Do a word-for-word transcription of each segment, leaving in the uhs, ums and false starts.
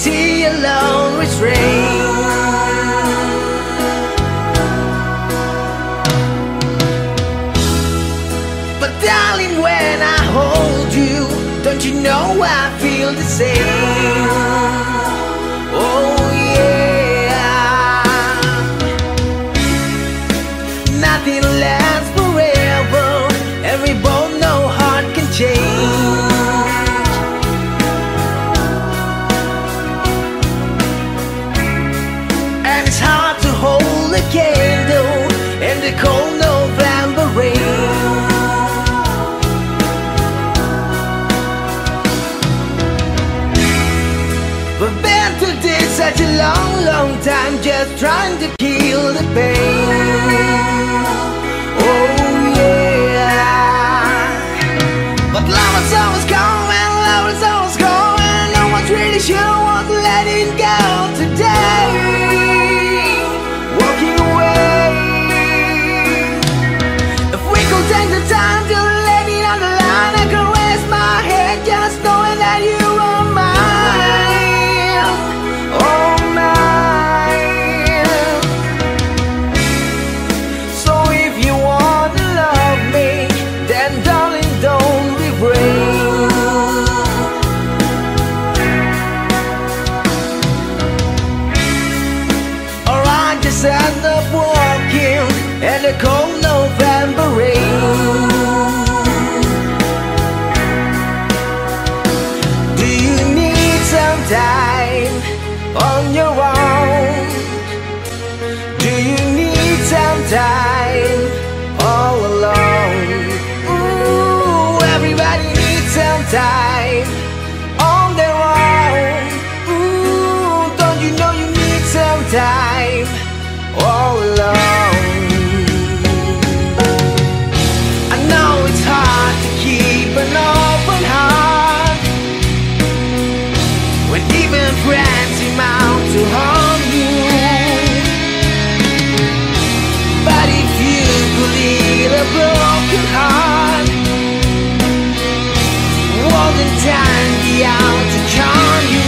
reality alone restrains. But darling, when I hold you, don't you know I feel the same? Oh yeah. Nothing lasts forever, and we both know heart can change. And it's hard to hold a candle in the cold November rain. We've been through this such a long, long time, just trying to kill the pain. Oh yeah. But love is always coming, love is always going. No one's really sure what's letting go today. Walking away. If we could take the time to let it on the line, I could raise my head just knowing that you are mine. Oh mine. So if you wanna love me, then darling, don't refrain. Or I just end up walking in the cold November rain. Do you need some time on your own? Do you need some time all alone? Ooh, everybody needs some time on their own. Ooh, don't you know you need some time all alone? I know it's hard to keep an open heart when even friends seem out to harm you. But if you could heal a broken heart, won't time be out to charm you?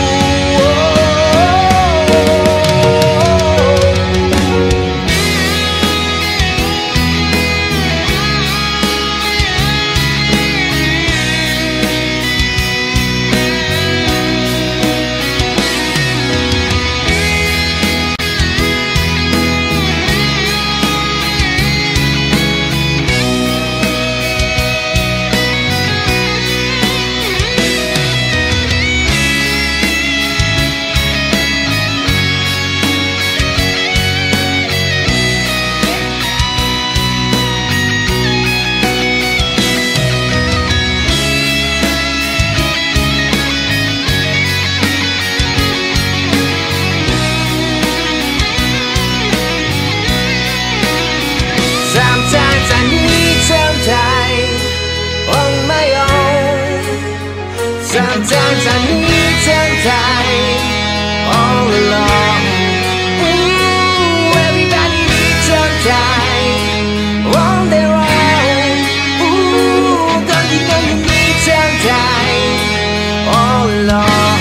Sometimes I need some time on my own. Sometimes I need some time all alone. Ooh, everybody needs some time on their own. Ooh, don't you know you need some time all alone?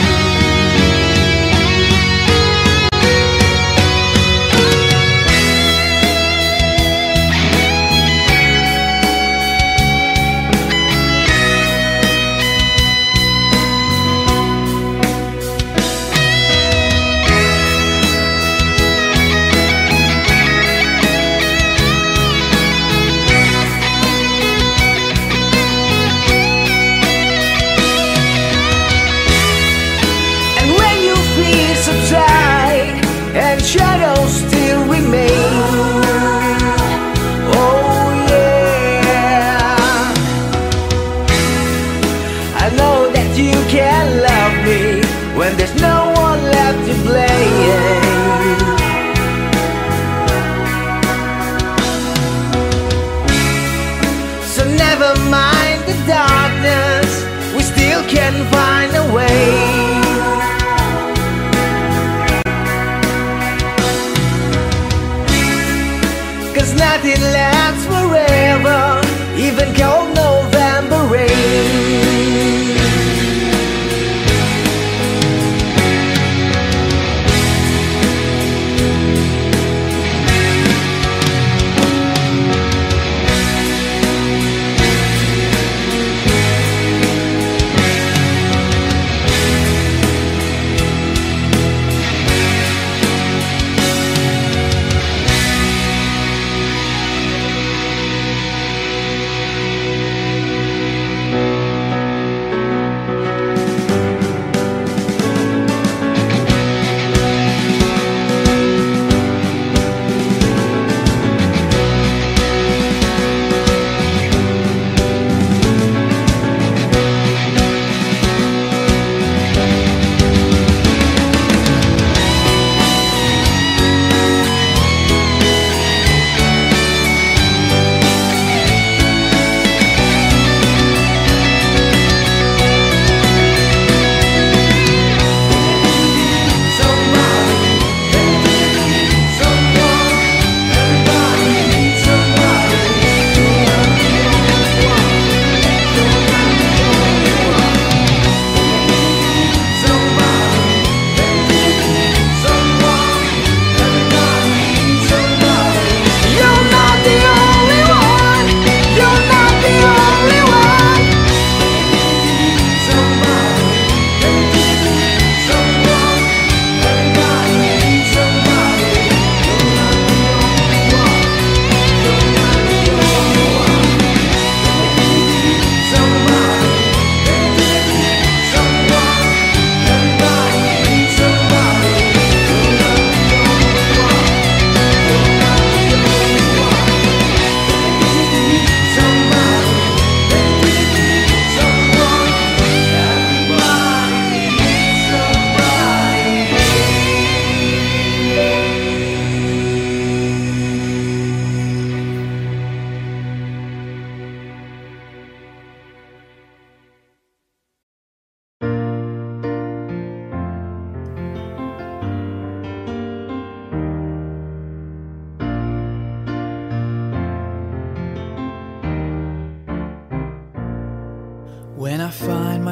And shadows still remain. Oh yeah. I know that you can love me when there's no one left to blame. So never mind the darkness, we still can find a way. Nothing lasts forever, even cold November rain.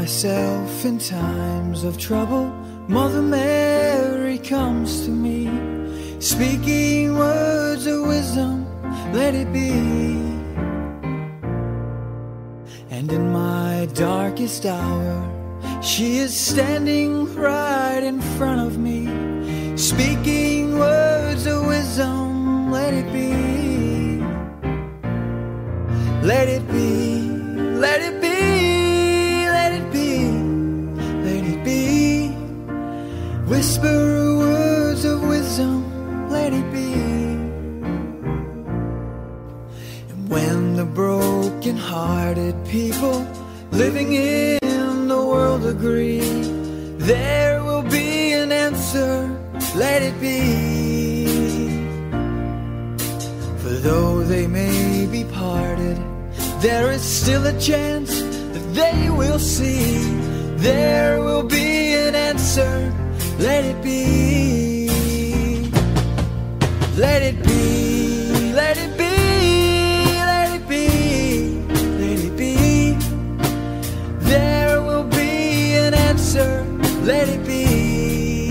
myself in times of trouble, Mother Mary comes to me, speaking words of wisdom, let it be. And in my darkest hour, she is standing right in front of me, speaking words of wisdom, let it be. Let it be, let it be, let it be, let it be. Whisper words of wisdom, let it be. And when the broken-hearted people living in the world agree, there will be an answer, let it be. For though they may be parted, there is still a chance that they will see. There will be an answer, let it be. Let it be, let it be, let it be, let it be. There will be an answer, let it be.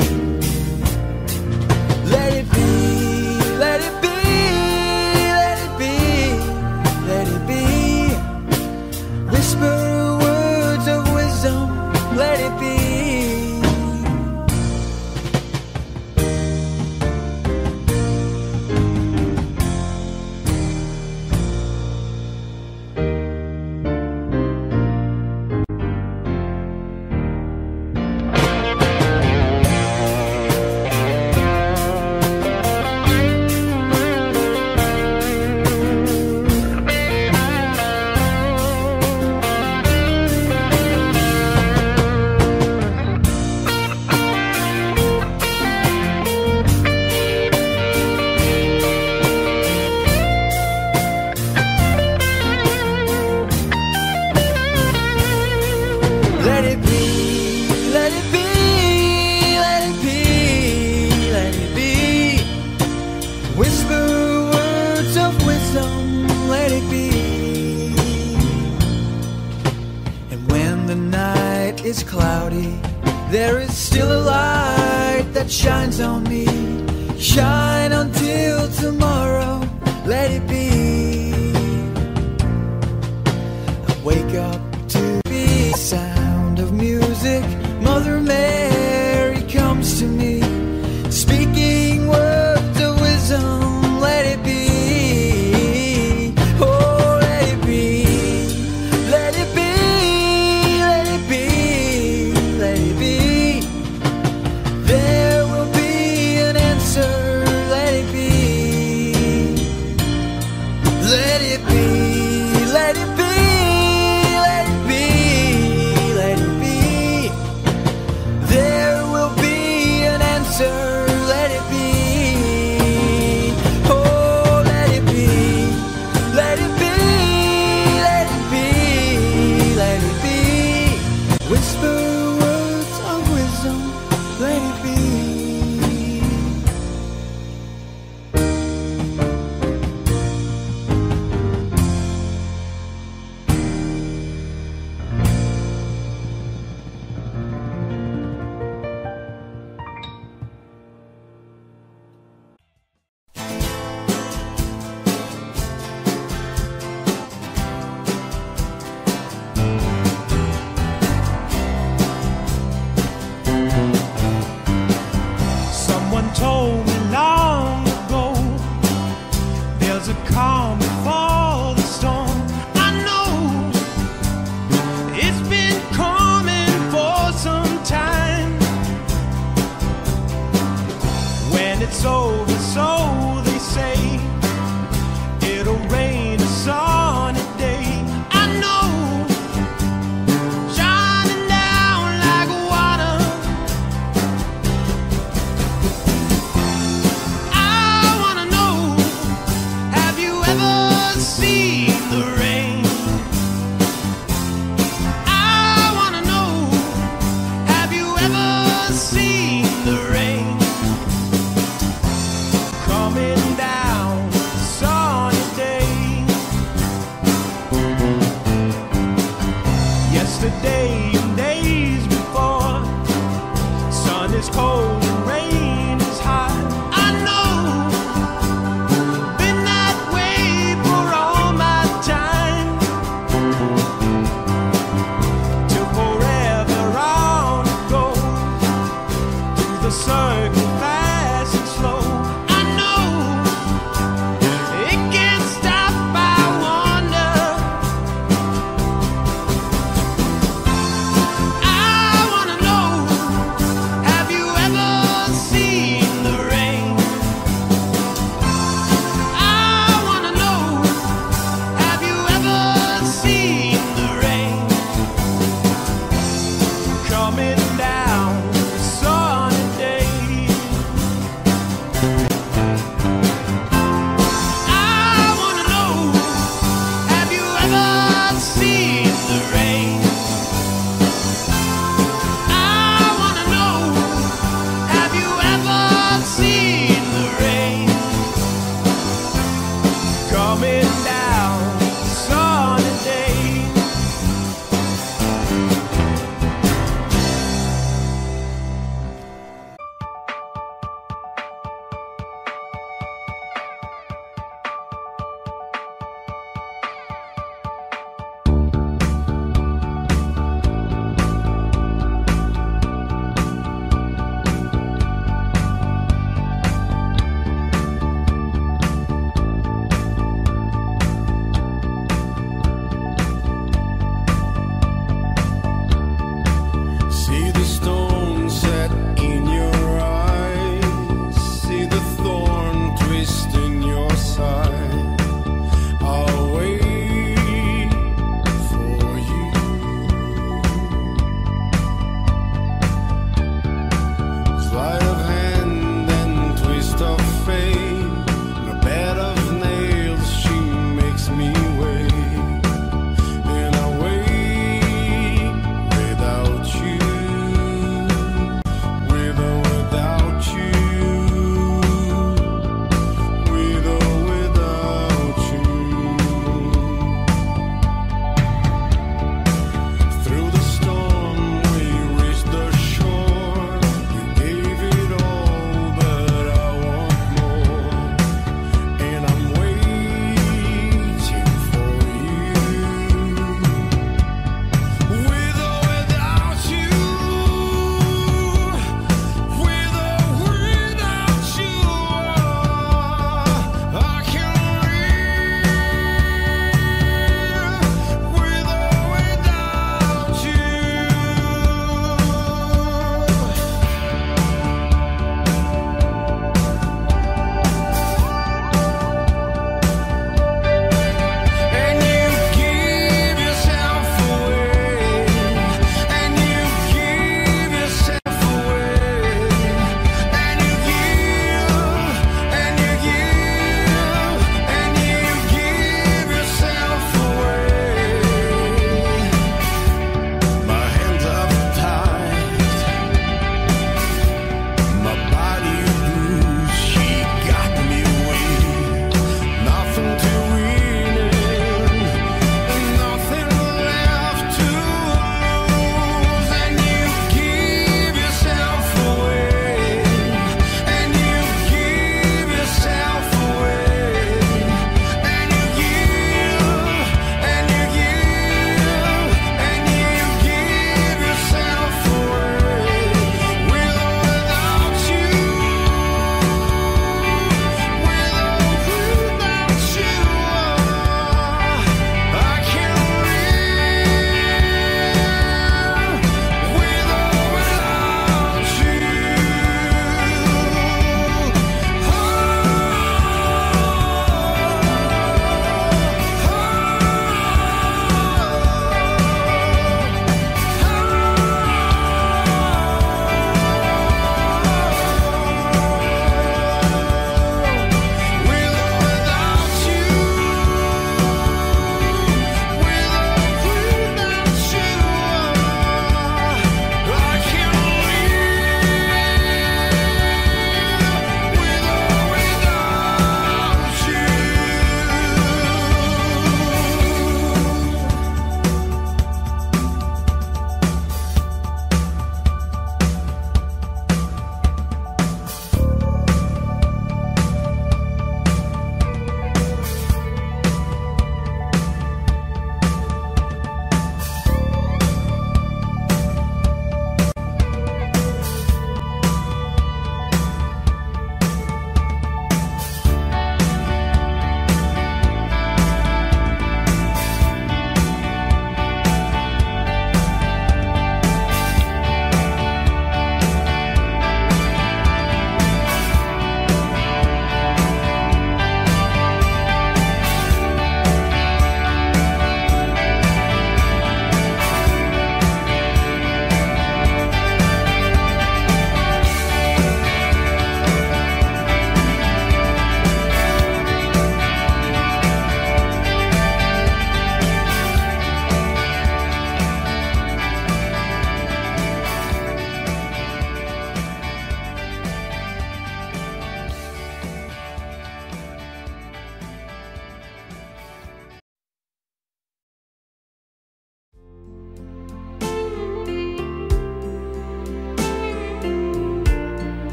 Let it be, let it be, let it be, let it be. Whisper words of wisdom, let it be. There is still a light that shines on me. Shine until tomorrow, let it be. I wake up to the sound of music. Mother Mary comes to me, speaking words of wisdom, let it be. Oh, let it be, let it be, let it be, let it be. There will be an answer, let it be. Let it be, let it be, let it be, let it be. There will be an answer, let it be. Oh, let it be, let it be, let it be, let it be. Whisper words of wisdom, let it be. Someone told me long ago, there's a calm before the storm. I know it's been coming for some time. When it's over, so they say, it'll rain a sunny day. I know, shining down like water. I wanna know, have you ever seen the rain? I wanna know, have you ever seen the rain? Coming down a sunny day. Yesterday and day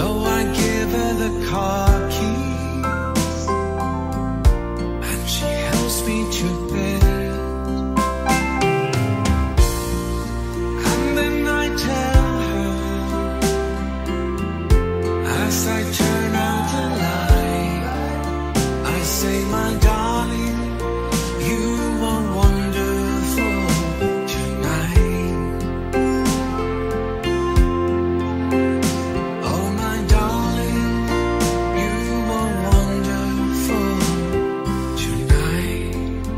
So I give her the car keys, and she helps me to bed. And then I tell her, as I turn out the light, I say, my darling, you are wonderful tonight. Oh, my darling, you are wonderful tonight.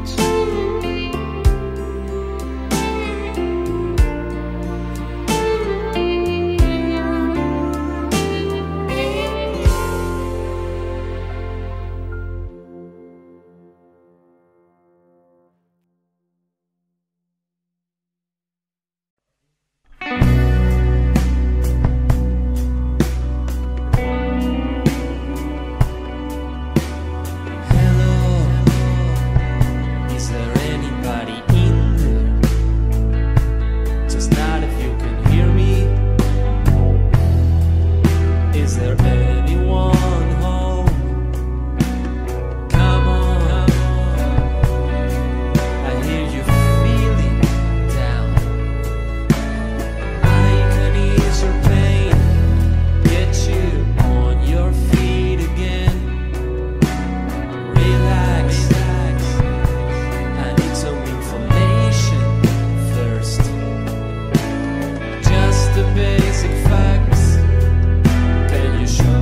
Hello, is there anybody in there? Just not if you can hear me. Is there anyone home? Come on, I hear you feeling down. I can ease your pain, get you on your feet again. Relax, I need some information first. Just the basic facts. Can you show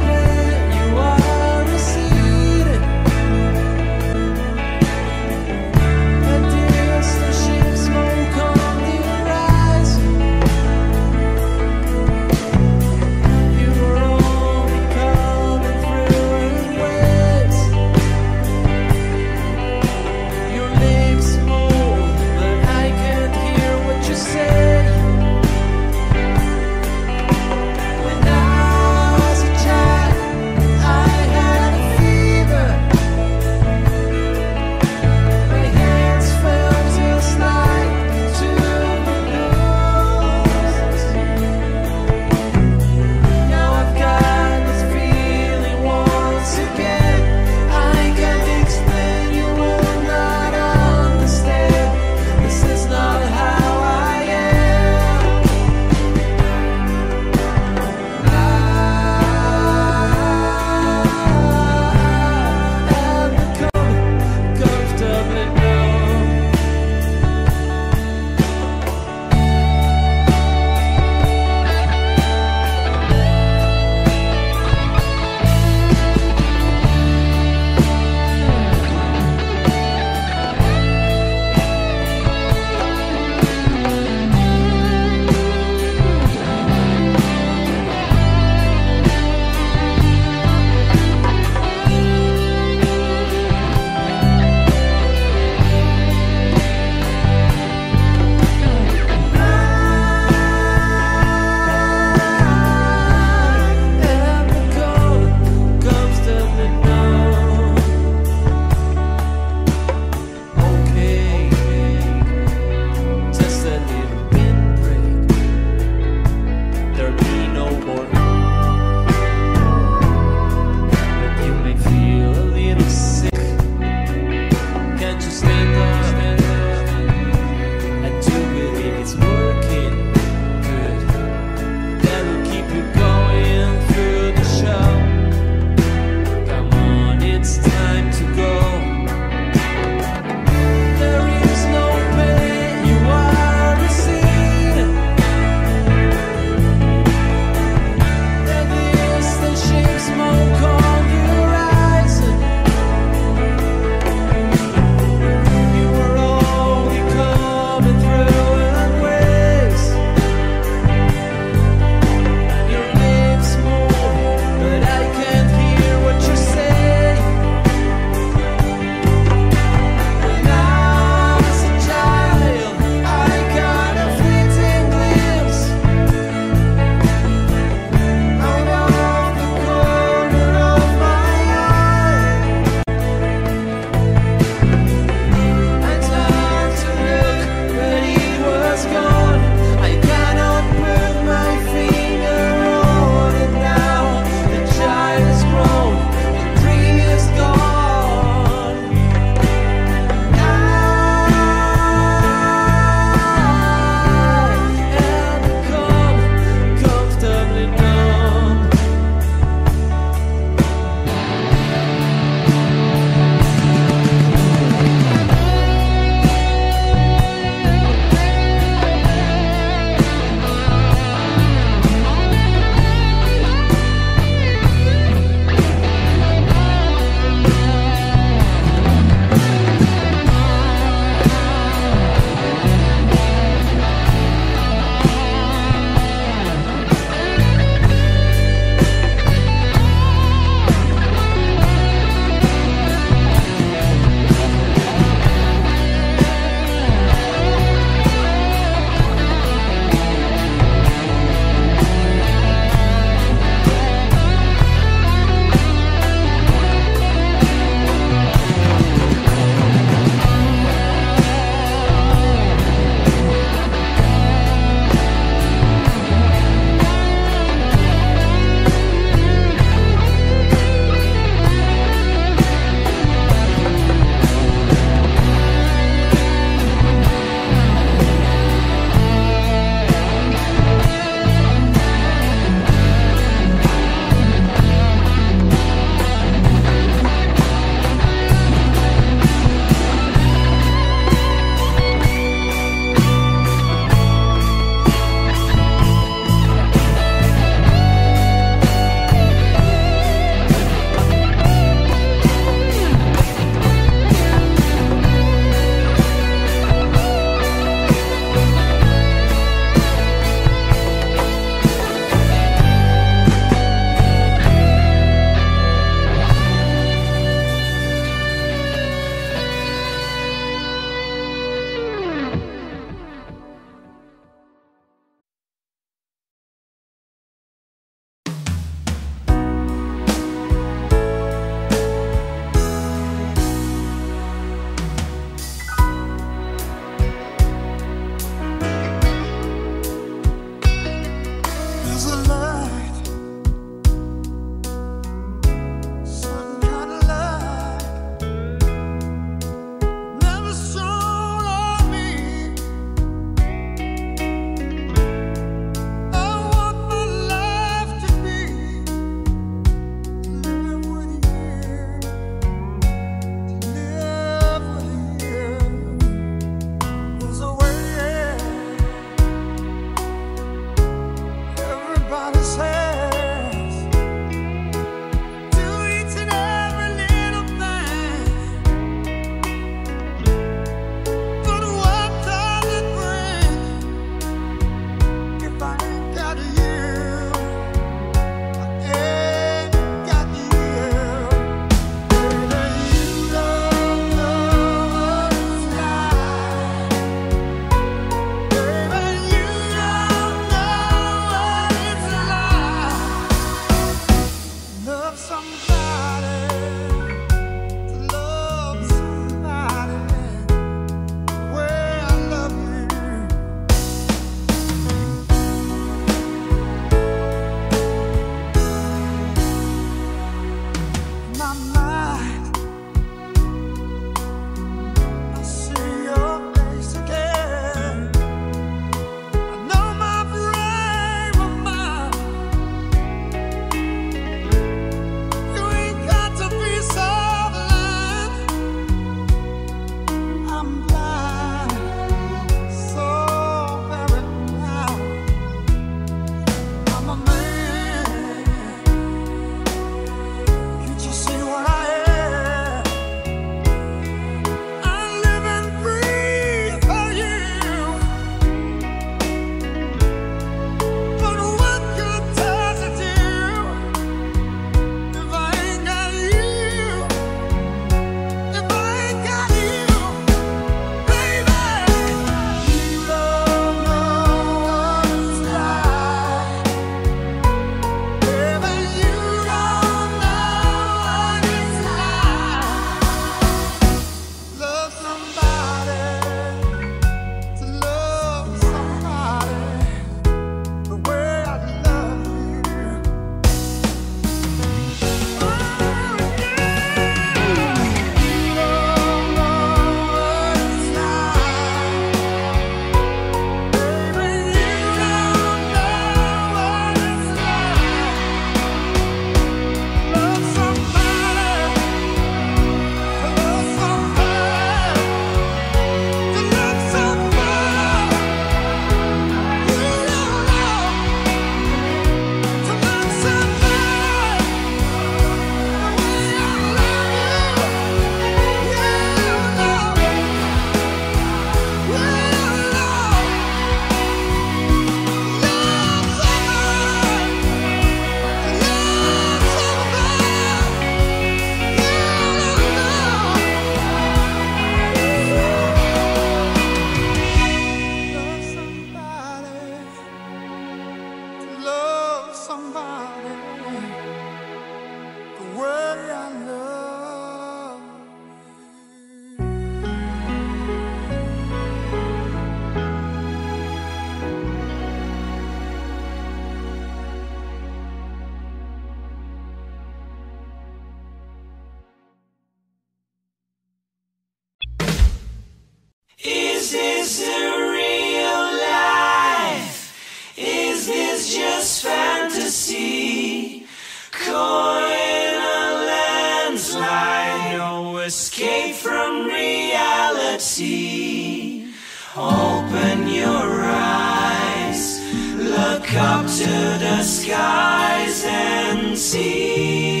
Is this a real life? Is this just fantasy? Caught in a landslide, no escape from reality. Open your eyes, look up to the skies and see.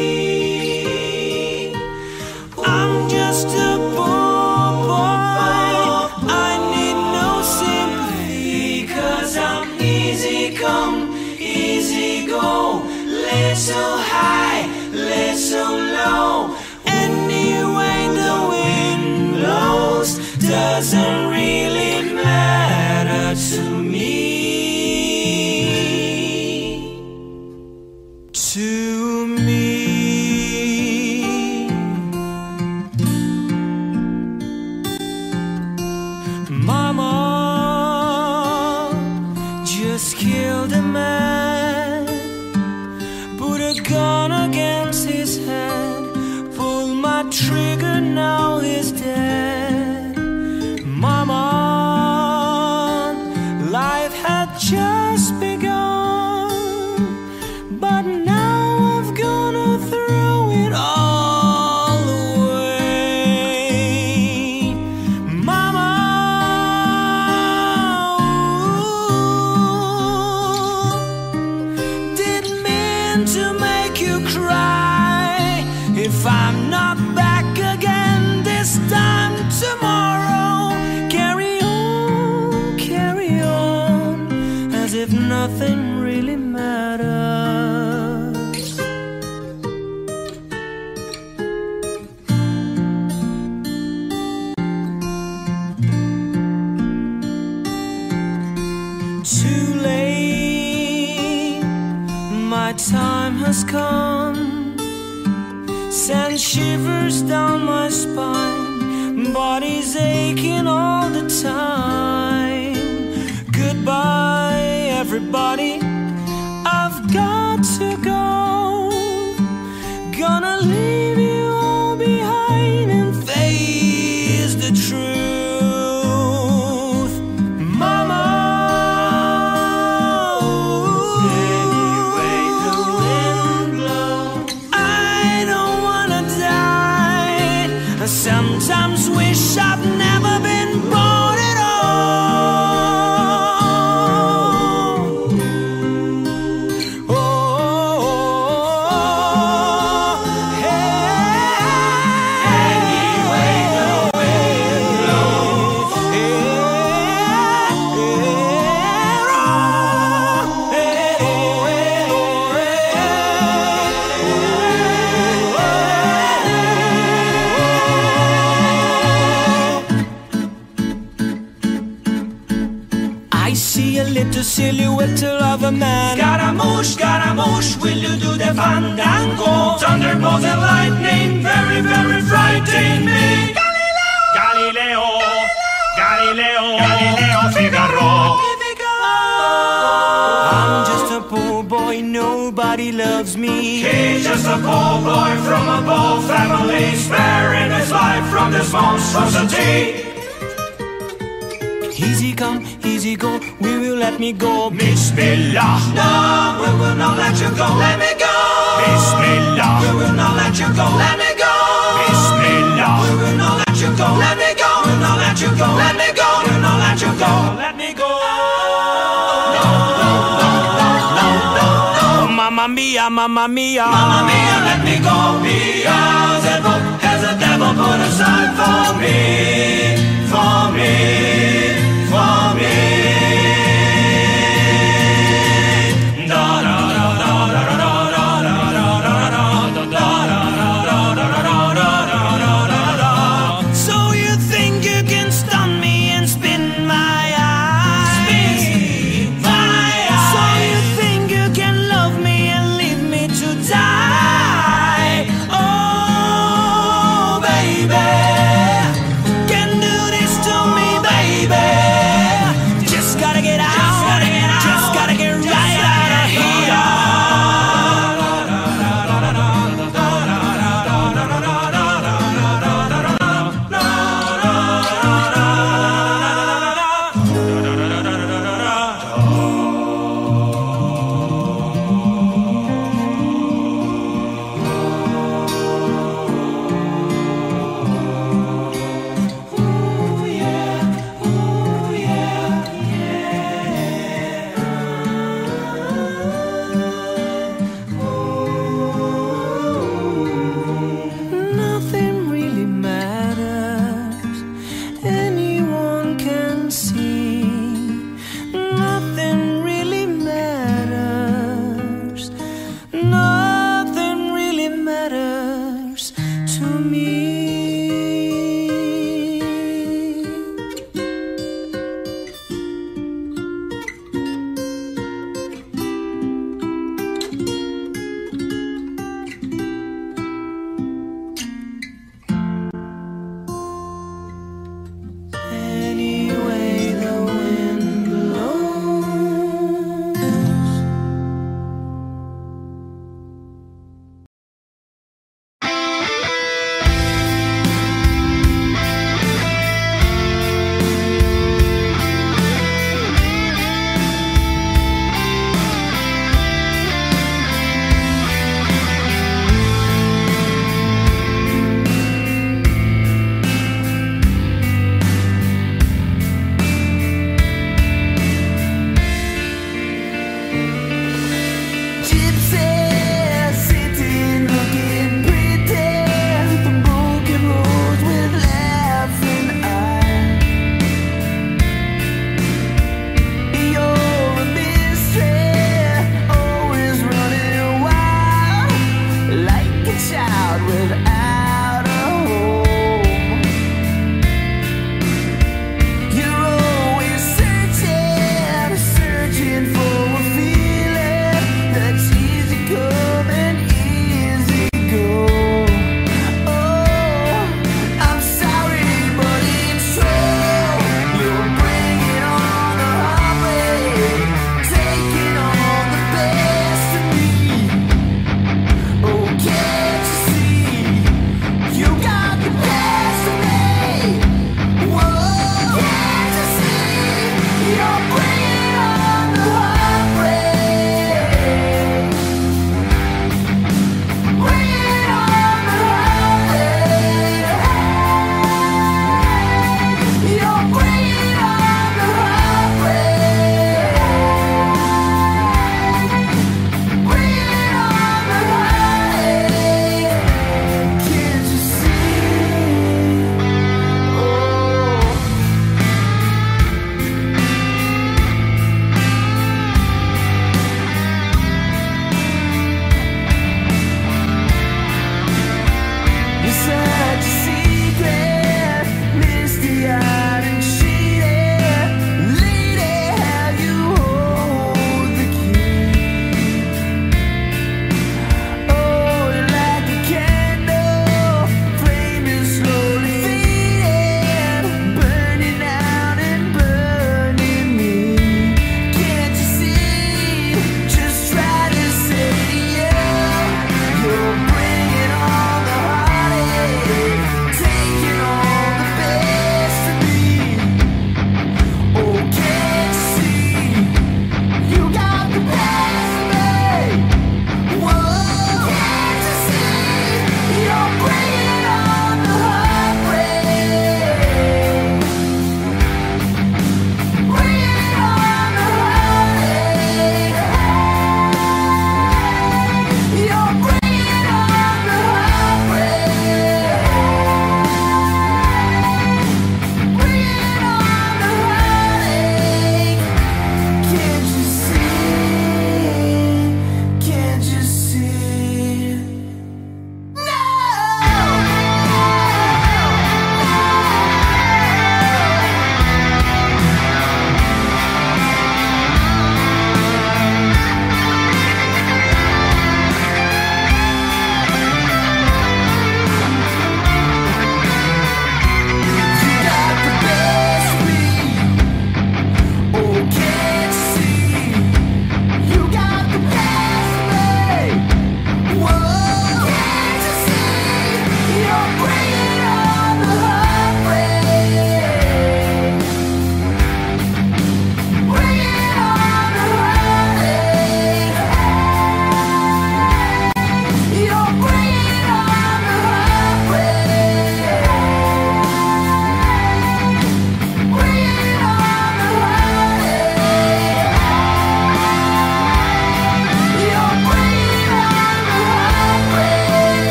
I'm just a poor boy, I need no sympathy, 'cause I'm easy come, easy go, little high, little low. Anyway the wind blows doesn't really matter to me. To me. Mama just killed a man, put a gun against his head, pulled my trigger, now he's dead. Mama, life had just begun, but now I've gonna throw it all away. Mama, didn't mean to make you cry. If I'm not back again this time tomorrow, carry on, carry on, as if nothing really matters. Too late, my time has come, send shivers down my spine, body's aching all the time. Goodbye everybody, I've got to go, gonna leave you all behind and face the truth. Mama, anyway the wind blows, I don't wanna die. I sometimes wish I've never been born at all. Oh, hey. Anyway the wind blows, I see a little silhouette of a man. Scaramouche, Scaramouche, will you do the fandango? Thunderbolts and lightning, very, very frightening me. Galileo, Galileo, Galileo, Galileo, Figaro. I'm just a poor boy, nobody loves me. He's just a poor boy from a poor family, sparing his life from this monstrosity. Easy come, easy go, we will let me go. Bismillah, no, we will not let you go. Let me go. Bismillah, we will not let you go. Let me go. Bismillah, we will not let you go. Let me go. We will not let you go. Let me go. We will not let you go. Let me go. No, no, no, no, no, no, no. Mamma mia, mamma mia, mamma mia, let me go. Beelzebub has a devil put aside for me, for me. For me. Da da da da da da da da da da da da. So you think you can stun me and spin my eyes? Spin my eyes. So you think you can love me and leave me to die? Oh baby, can do this to me, baby. Just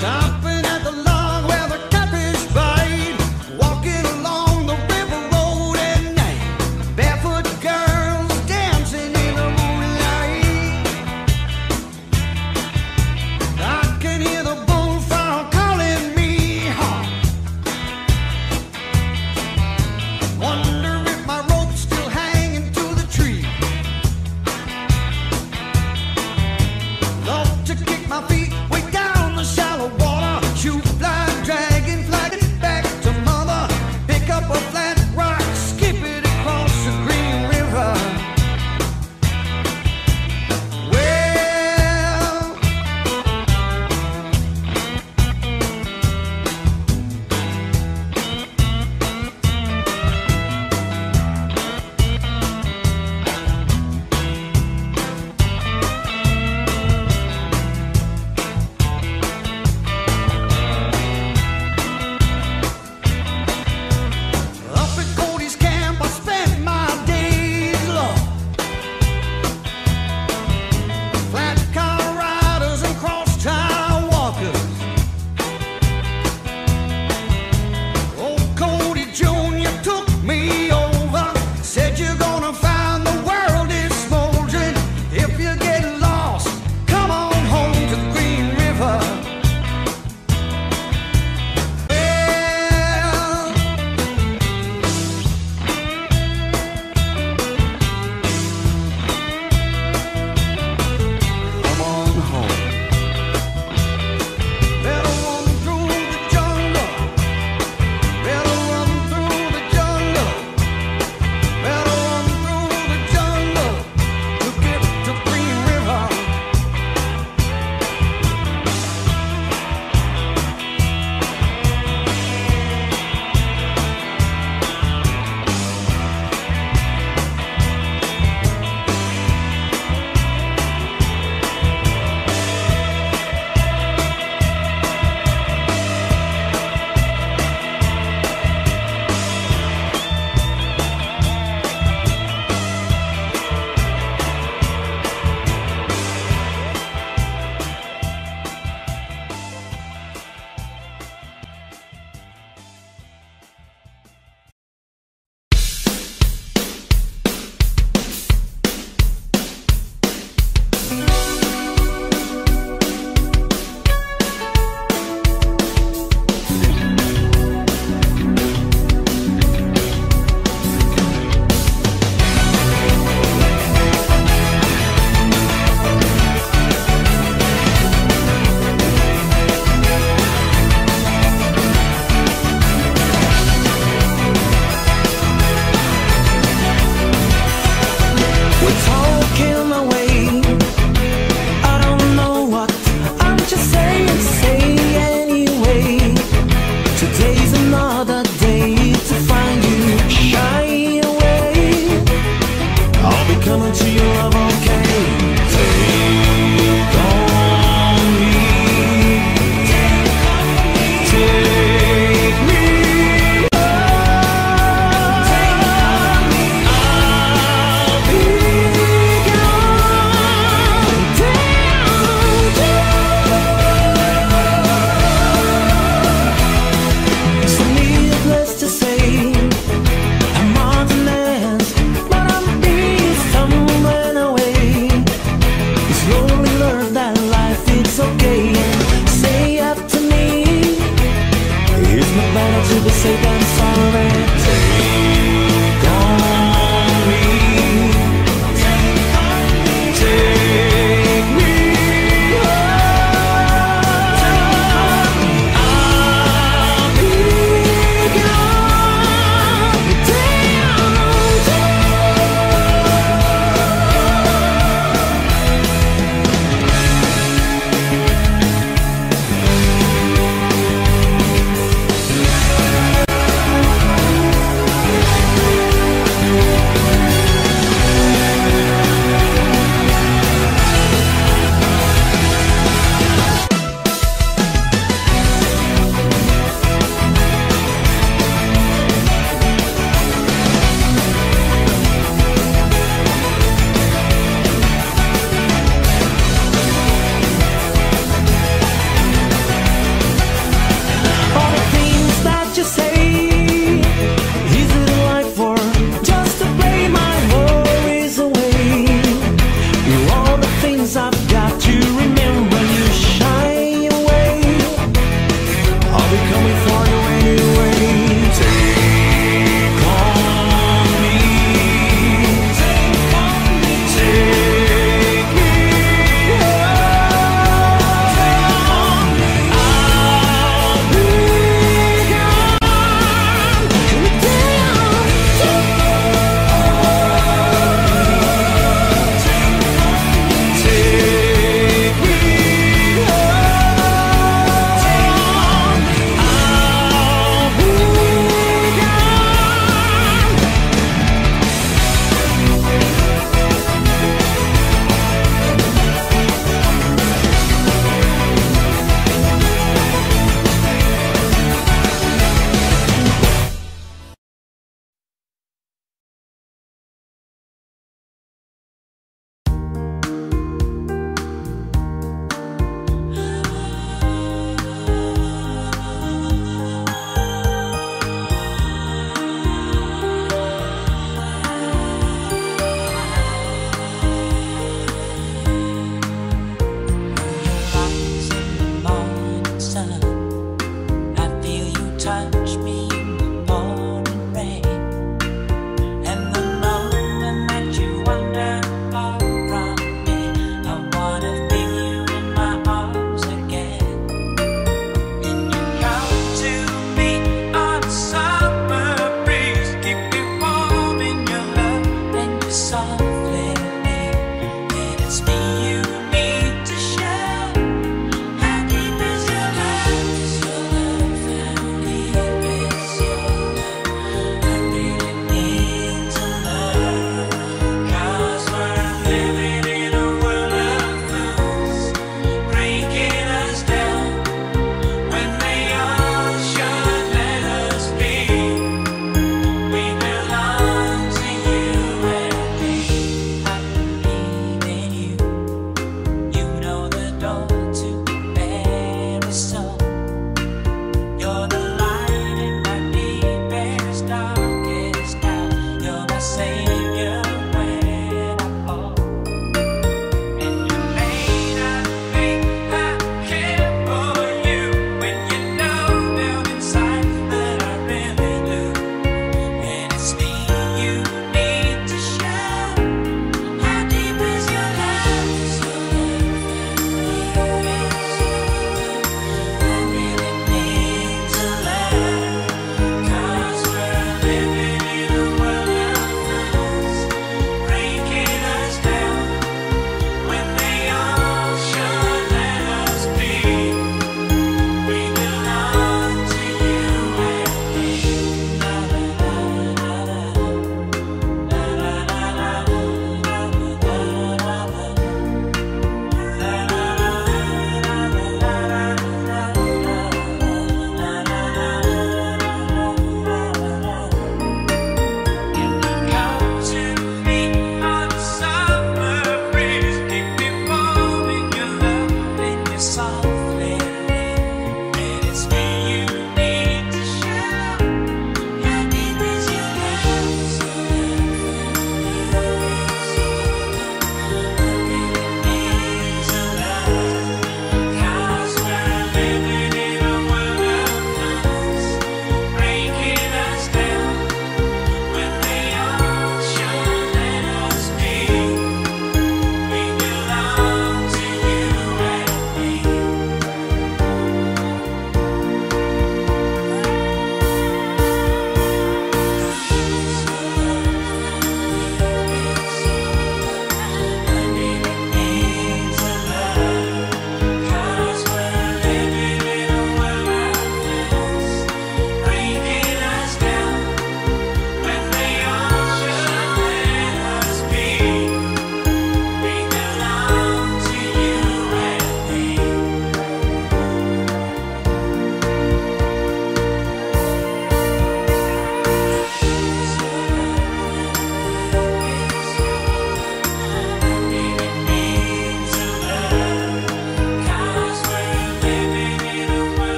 Stopping at the log where the catfish bite, walking along the river road at night, barefoot girls dancing in the moonlight. I can hear the bullfrog calling me home. Wonder if my rope's still hanging to the tree. Love to kick my feet way down the shallow water.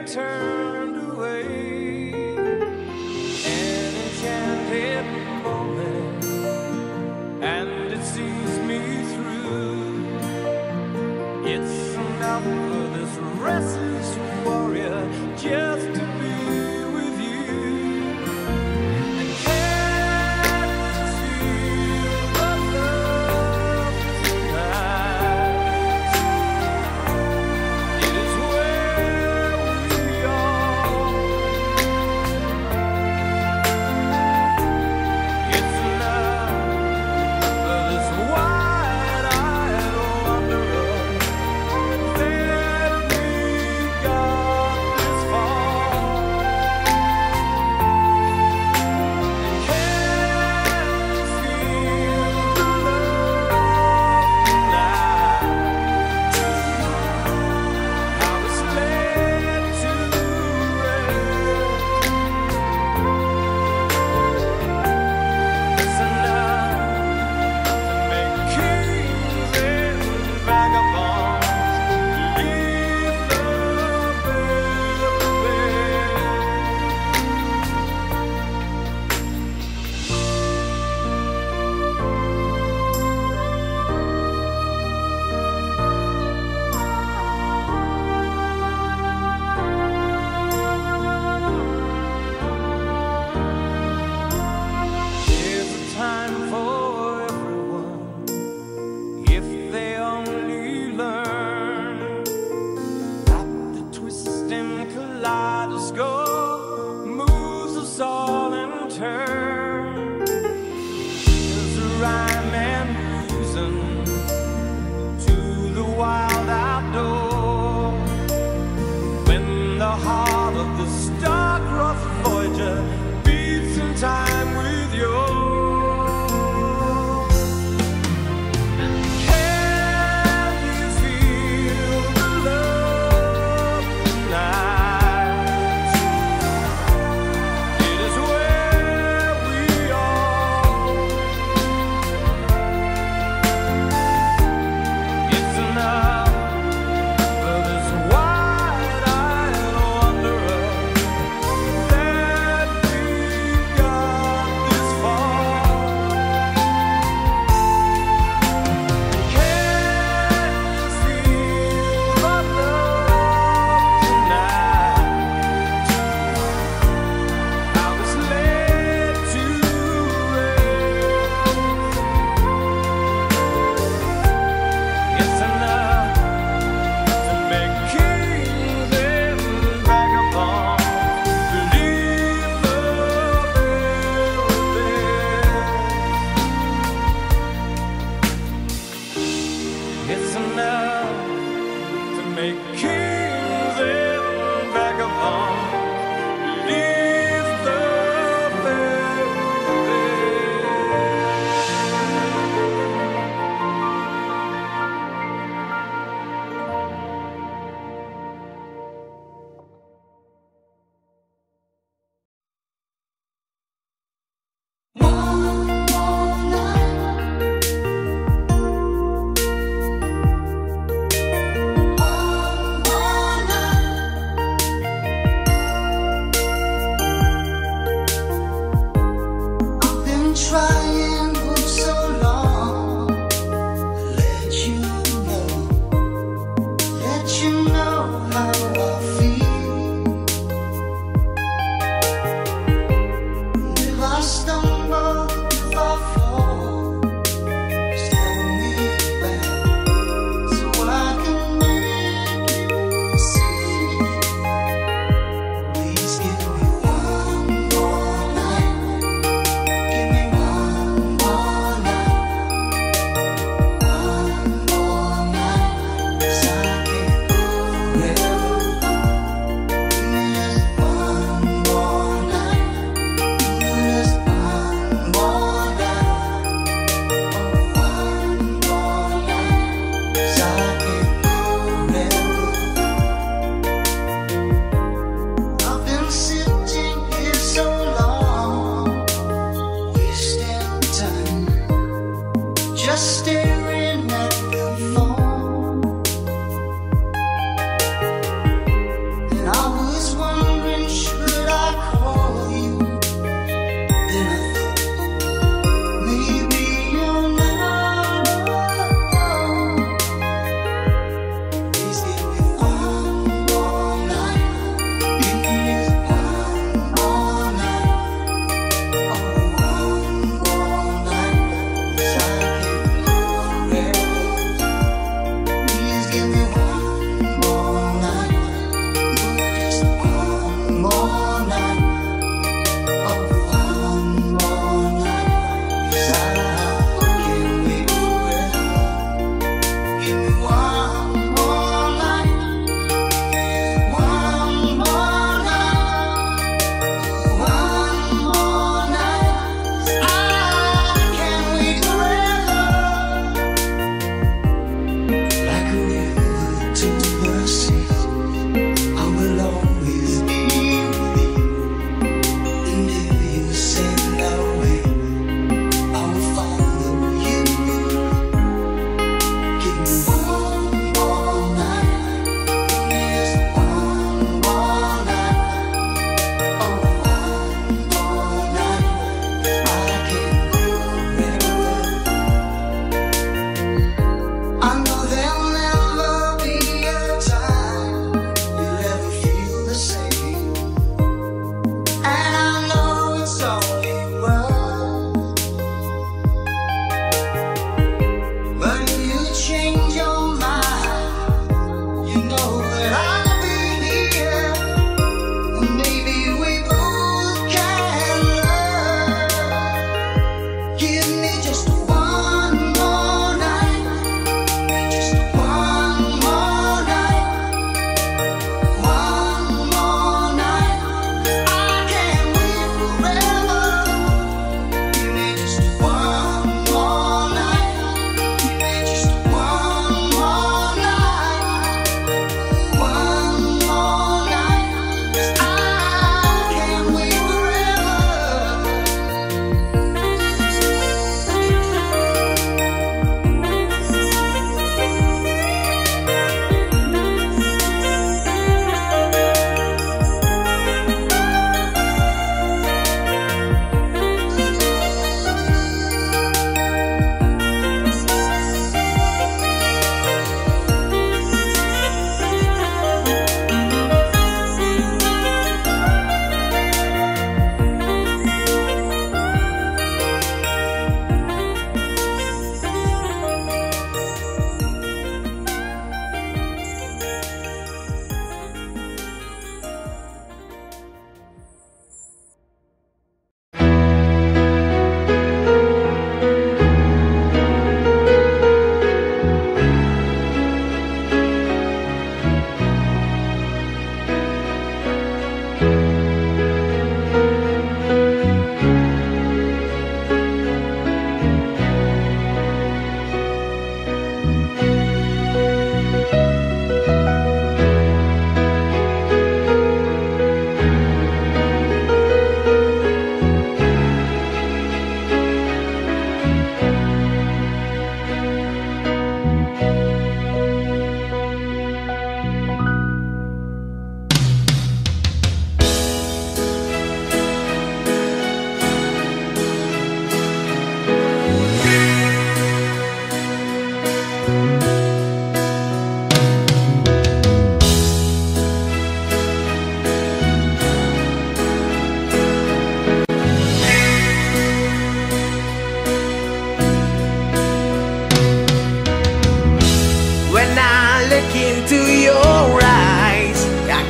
turned away. An enchanted moment, and it sees me through. It's enough for this restless warrior just to be with you. And can you feel the love tonight? It is where we are. It's enough for this wide-eyed wanderer that we got this far. And can you feel the love tonight? How it's led to rest. It's enough to make kings and vagabonds leave the There's a time for everyone if they only learn that the twisting kaleidoscope moves us all in turn. There's a rhyme and reason to the wild outdoor when the heart of the star-crossed Voyager beats in time with yours. Can you feel the love tonight? It is where we are. It's enough for this wide-eyed wanderer.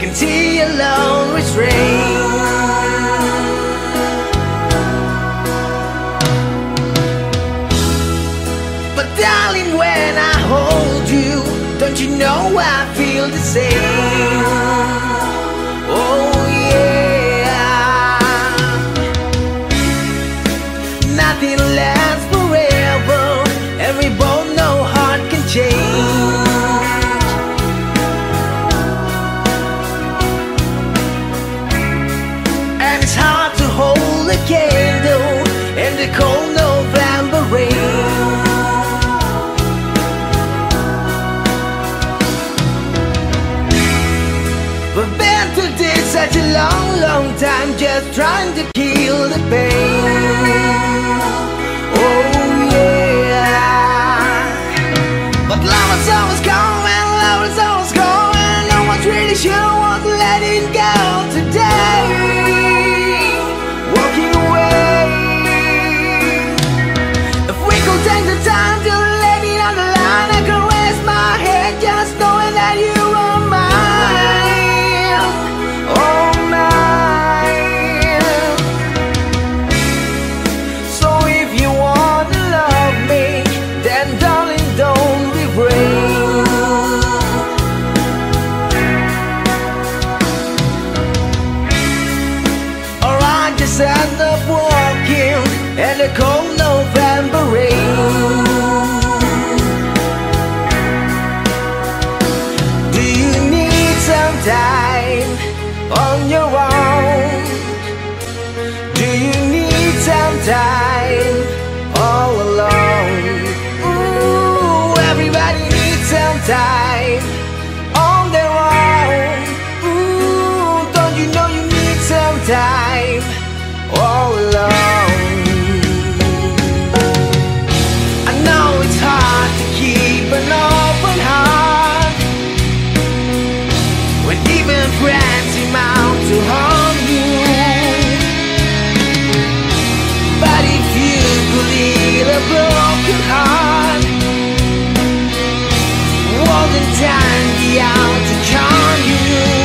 plenty alone restrain. But darling, when I hold you, don't you know I feel the same? Oh yeah. Nothing lasts forever, and we both know heart can change. And it's hard to hold a candle in the cold November rain. We've been through this such a long, long time, just trying to kill the pain. Oh yeah. But love is always coming, love is always going. No one's really sure what to let it go today. Walking away. If we could take the time to let it on the line, I could rest my head just knowing that you are mine. Oh mine. So if you wanna love me, then darling, don't refrain. Or I just end up walking in the cold November rain. Do you need some time on your own? Do you need some time all alone? Ooh, everybody needs some time on their own. Ooh, don't you know you need some time all alone? I know it's hard to keep an open heart when even friends seem out to harm you. But if you could heal a broken heart, wouldn't time be out to charm you?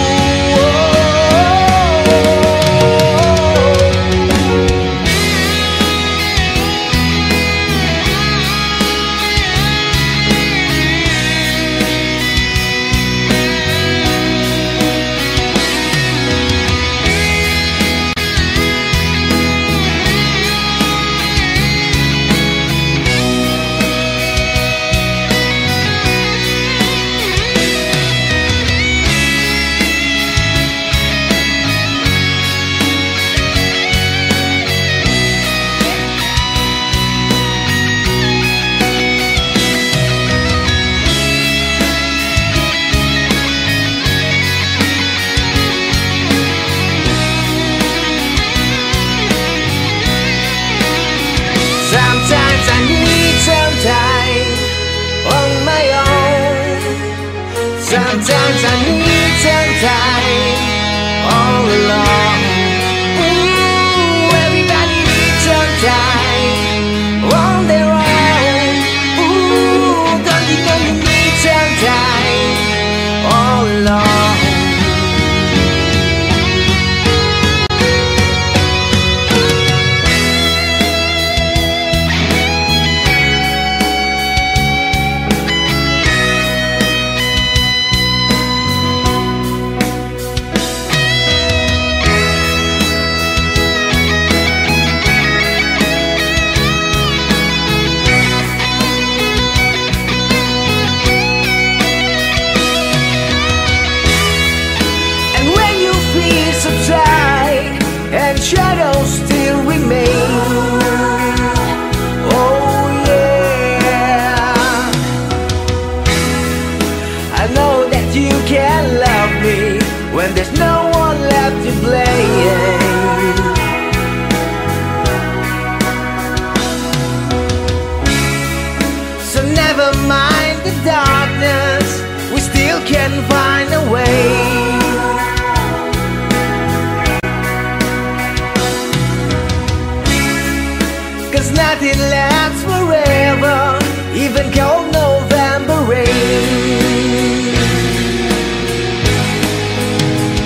Sometimes I need some time on my own. Sometimes I need some time all alone. Ooh, everybody needs some time on their own. Ooh, don't you know you need some time all alone? And shadows still remain. Oh yeah. I know that you can love me when there's no one left to blame. So never mind the darkness, we still can find a way. Nothing lasts forever, even cold November rain.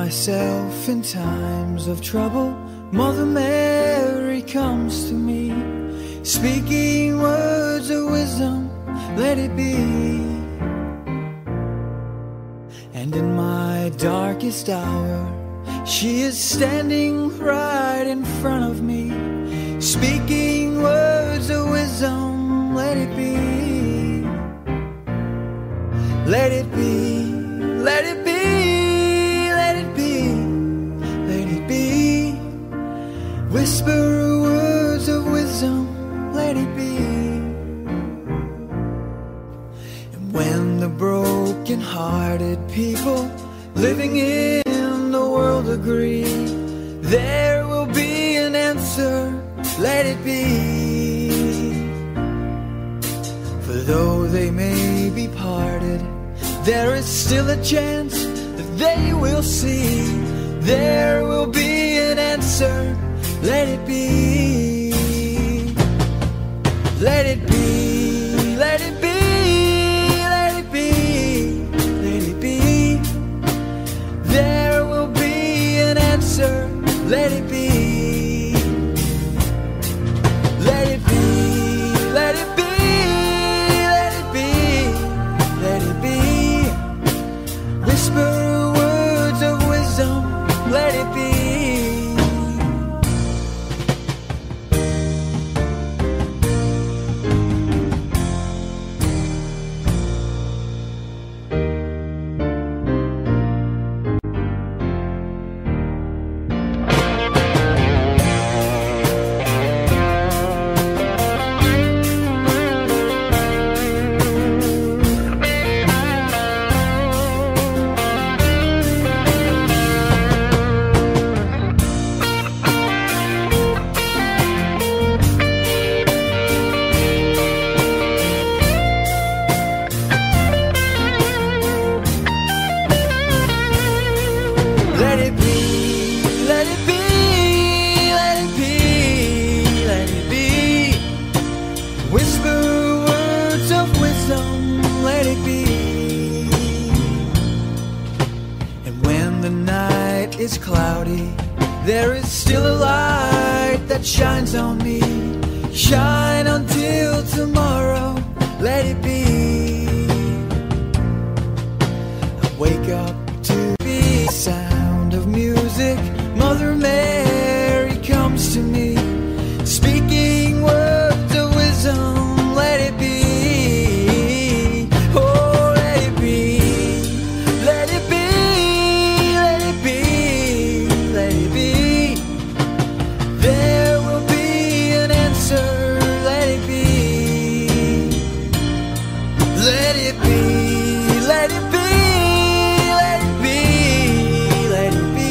myself in times of trouble, Mother Mary comes to me, speaking words of wisdom, let it be. And in my darkest hour, she is standing right in front of me, speaking words of wisdom, let it be. Let it be, let it be, let it be, let it be. Whisper words of wisdom, let it be. And when the broken-hearted people living in the world agree, there will be an answer, let it be. For though they may be parted, there is still a chance that they will see. There will be an answer, let it be. Let it be, let it be, let it be, let it be. There will be an answer, let it be. Let it be, let it be, let it be, let it be. Whisper words of wisdom, let it be. There is still a light that shines on me. Shine until tomorrow, let it be. I wake up to the sound of music. Mother Mary comes to me, speaking words of wisdom, let it be. Oh, let it be, let it be, let it be, let it be. There will be an answer, let it be. Let it be, let it be, let it be, let it be.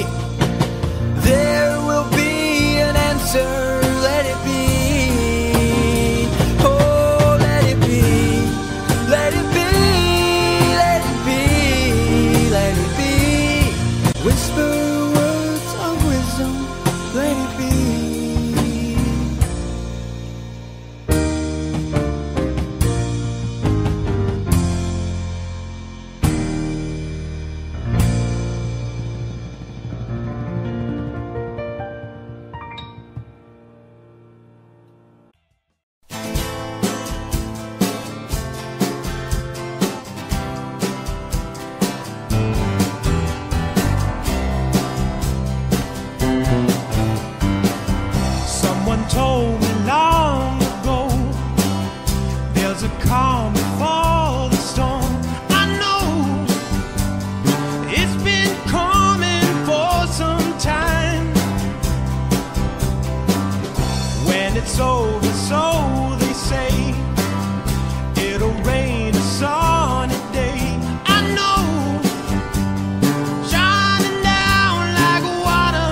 There will be an answer, let it be. Oh, let it be, let it be, let it be, let it be. Whisper words of wisdom, let it be. Someone told me long ago, there's a calm before the storm. I know it's been coming for some time. When it's over, so they say, it'll rain a sunny day. I know, shining down like water.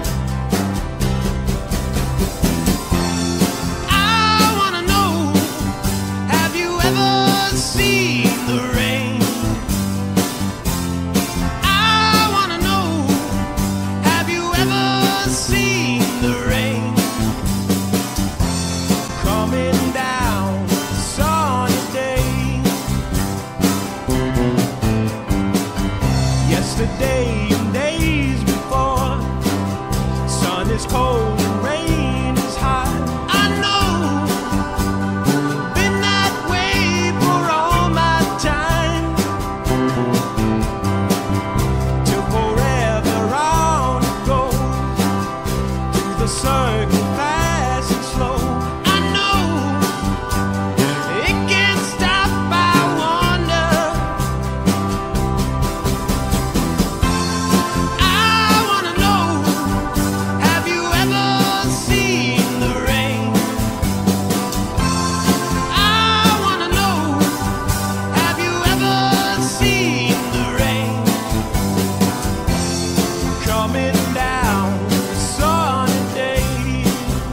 I wanna know, have you ever seen the rain? I wanna know, have you ever seen the rain? Coming working fast and slow. I know it can't stop, I wonder. I wanna know, have you ever seen the rain? I wanna know, have you ever seen the rain coming down a sunny day?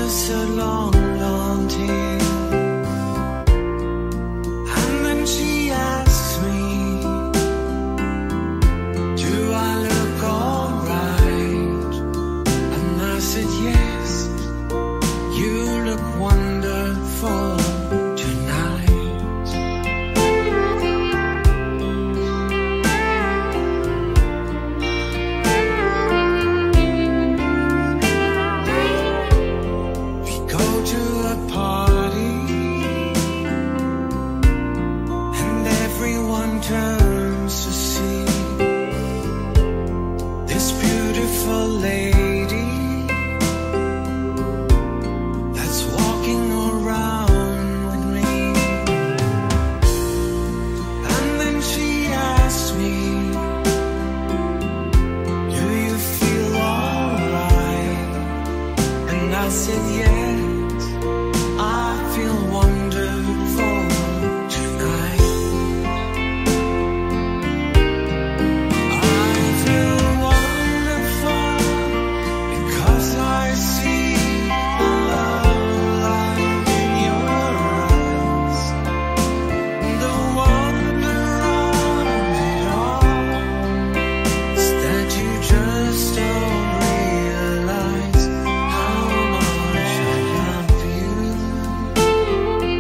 just a long blonde hair. And then she asked me, do I look alright? And I said yes, you look wonderful tonight. We go to a party and everyone turns to see this beautiful lady that's walking around with me. And then she asked me, do you feel alright? And I said yes, I feel wonderful tonight. I feel wonderful because I see the love light in your eyes. The wonder of it all is that you just don't realize how much I love you.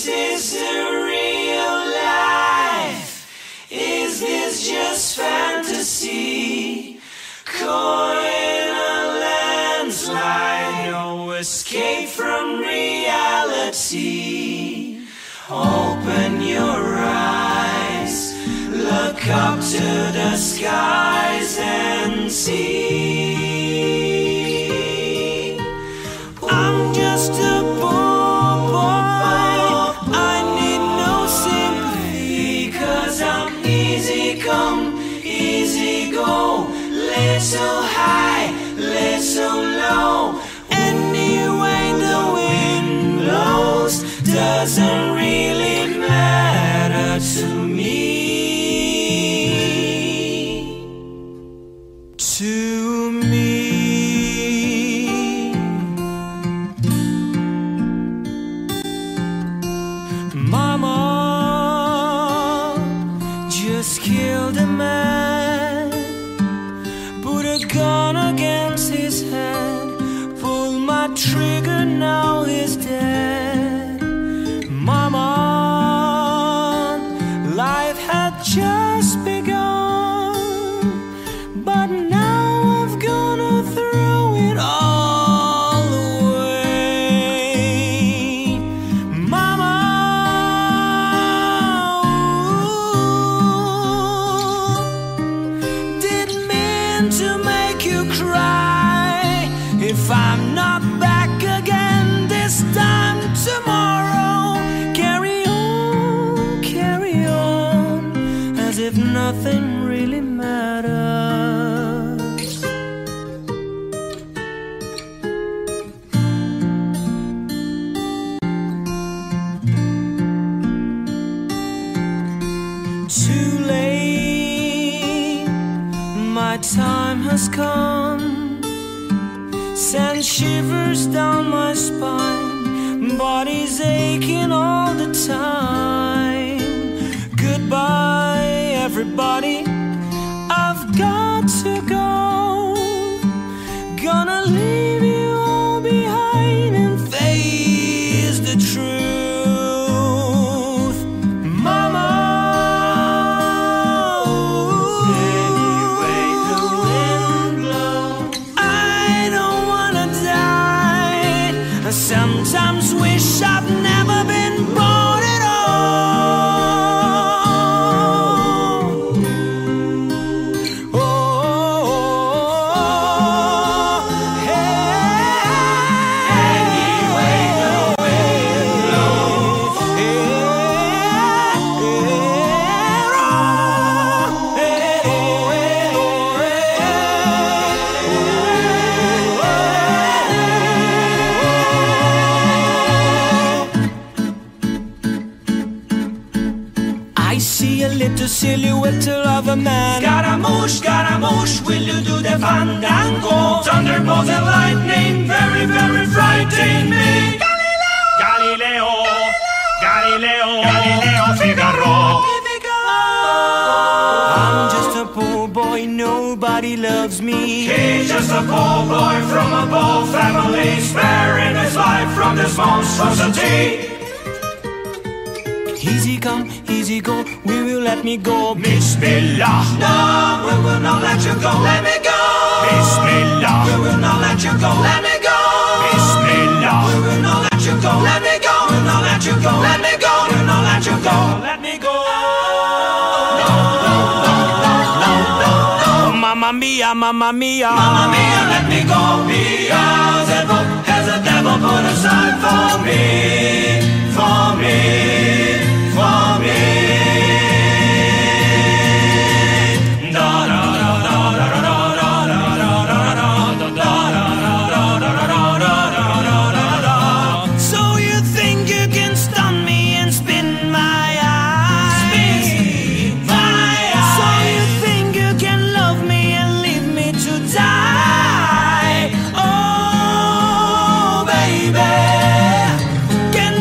Is this a real life? Is this just fantasy? Caught in a landslide, no escape from reality. Open your eyes, look up to the skies and see. I'm just a poor boy, I need no sympathy, 'cause I'm easy come, easy go, little high, little low. Anyway the wind blows doesn't really matter to me. To me. Mama just killed a man, put a gun against his head, pulled my trigger, now he's dead. Mama, life had just begun, but now I've gonna throw it all away. Mama, didn't mean to make you cry. If I'm not back again this time tomorrow, carry on, carry on, as if nothing really matters. Too late, my time has come, send shivers down my spine, body's aching all the time. Goodbye everybody, I've got to go, gonna leave you all behind and face the truth. Mama, anyway the wind blows, I don't wanna die. I sometimes wish I've never been born at all. Oh, hey. Anyway the wind blows, I see a little silhouette of a man. Scaramouche, Scaramouche, will you do the fandango? Thunderbolts and lightning, very, very frightening me. Galileo, Galileo, Galileo, Galileo Figaro. I'm just a poor boy, nobody loves me. He's just a poor boy from a poor family, sparing his life from this monstrosity. Easy come, easy go, we will let me go. Bismillah, no, we will not let you go. Let me go. Bismillah, we will not let you go. Let me go. Bismillah, we will not let you go. Let me go. We will not let you go. Let me go. We will not let you go. Let me go. No, no, no, no, no, no, no. Mamma mia, mamma mia, mamma mia, let me go. Beelzebub has a devil put aside for me, for me. For me. Da da da da da da da da da da da da. So you think you can stun me and spin my eyes? Spin my eyes. So you think you can love me and leave me to die? Oh baby, can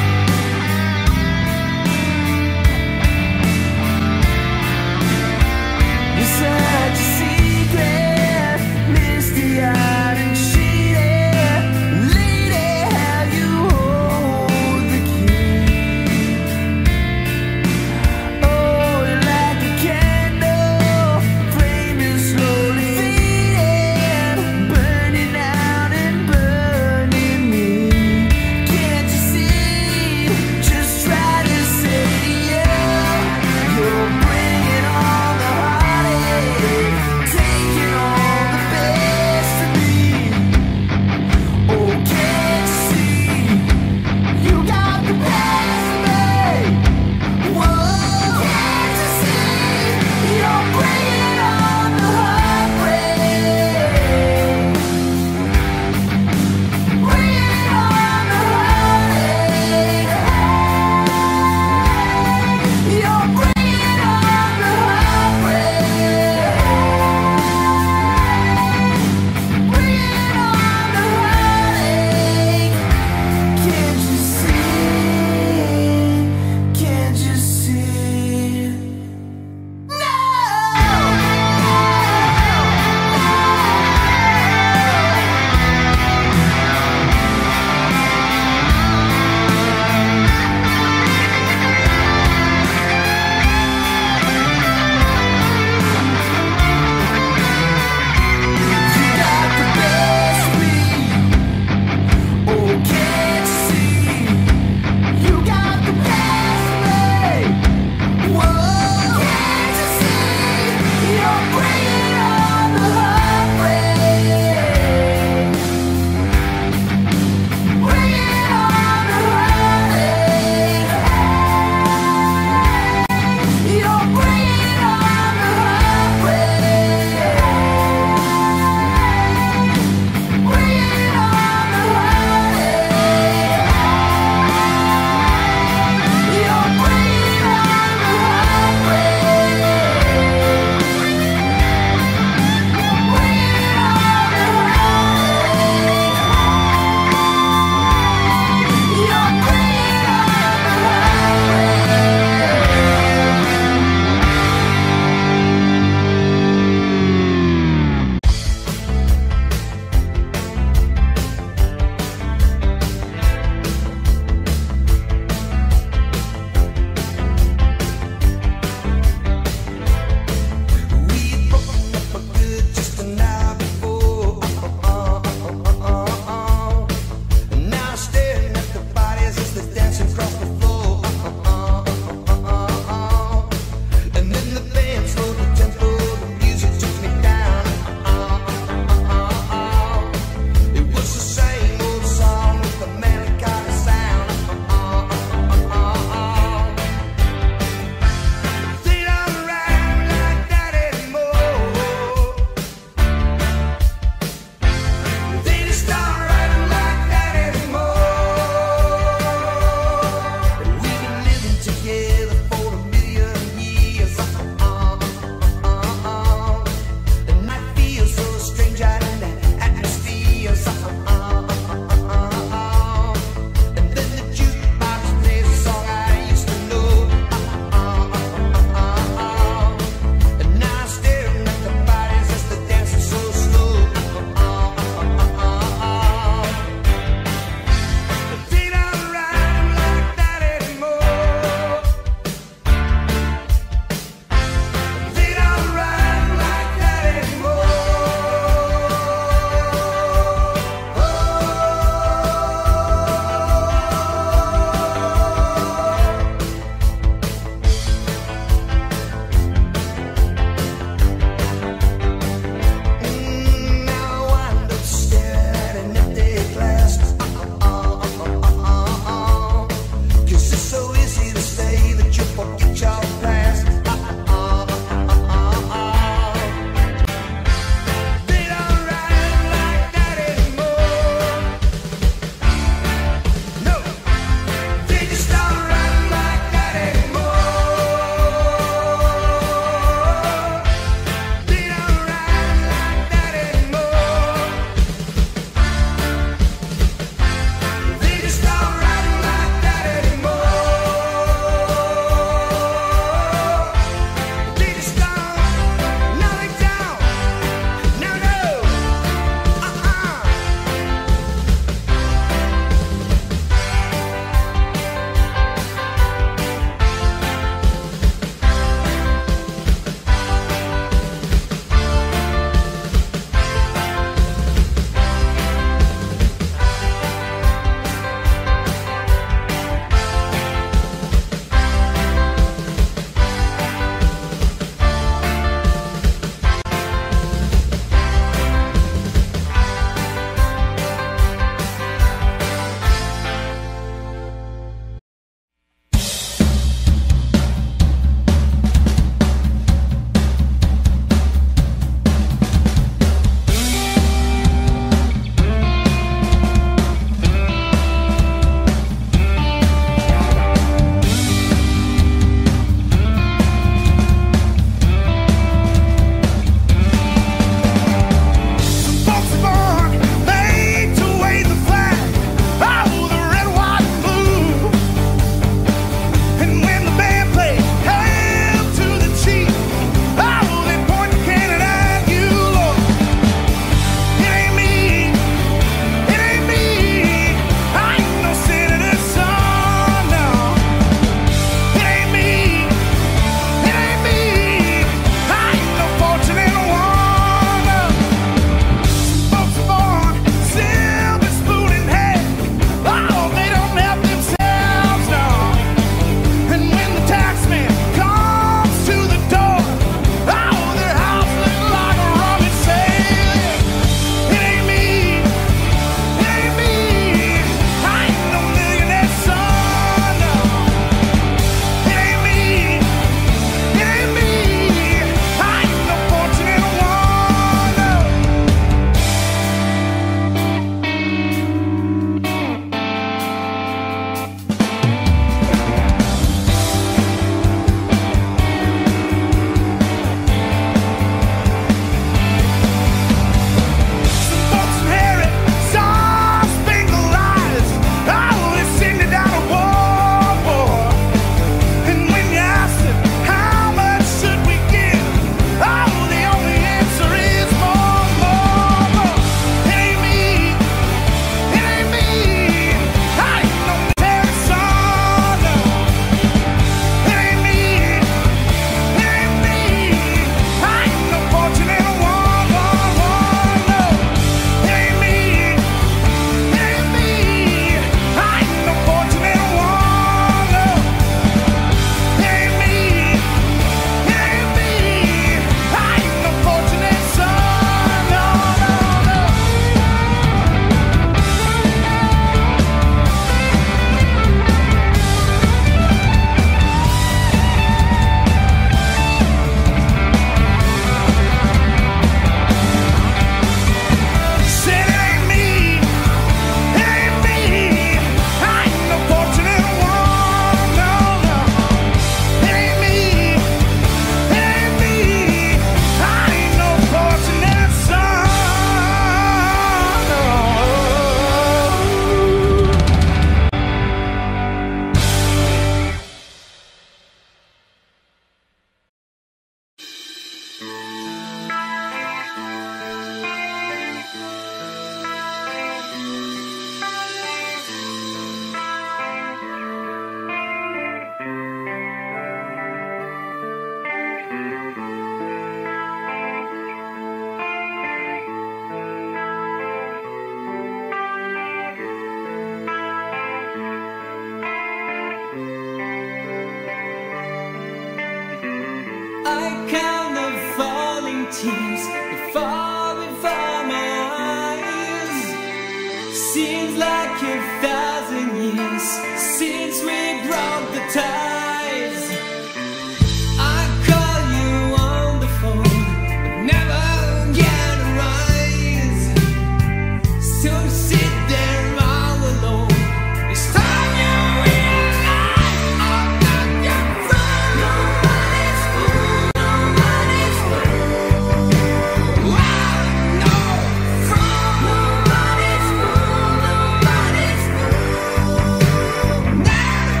Seems like a thousand years since we broke the ties. I call you on the phone, but never get a rise. So sit there all alone. It's time you realize I'm not your friend. Nobody's fool, nobody's fool. I'm no fraud. Nobody's fool, nobody's fool. Never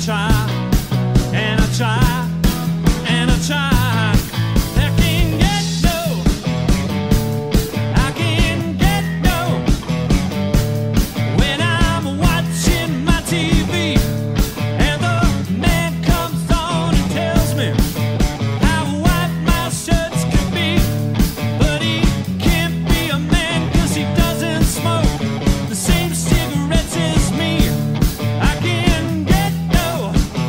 try, and I try, and I try. I can't get no, I can't get no. When I'm watching my T V and the man comes on and tells me how white my shirts can be, but he can't be a man 'cause he doesn't smoke the same cigarettes as me. I can't get no,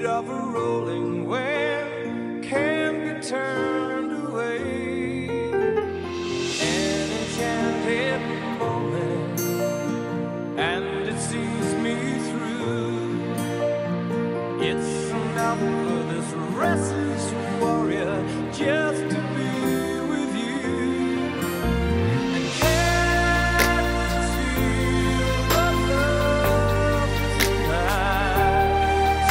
speed of a rolling wave can't be turned away. An enchanted moment, and it sees me through. It's enough for this restless warrior just to be with you. And can you feel the love tonight?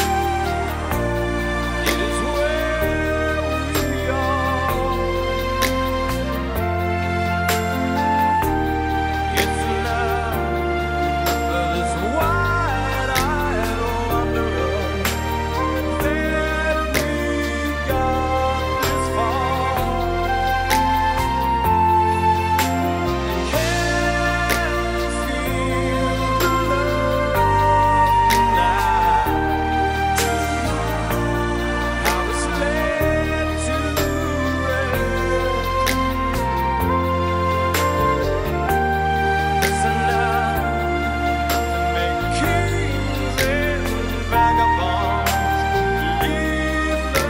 It is where we are. It's enough for this wide-eyed wanderer that we got this far. Can you feel the love tonight? How it's led to rest. It's enough to make kings and vagabonds leave the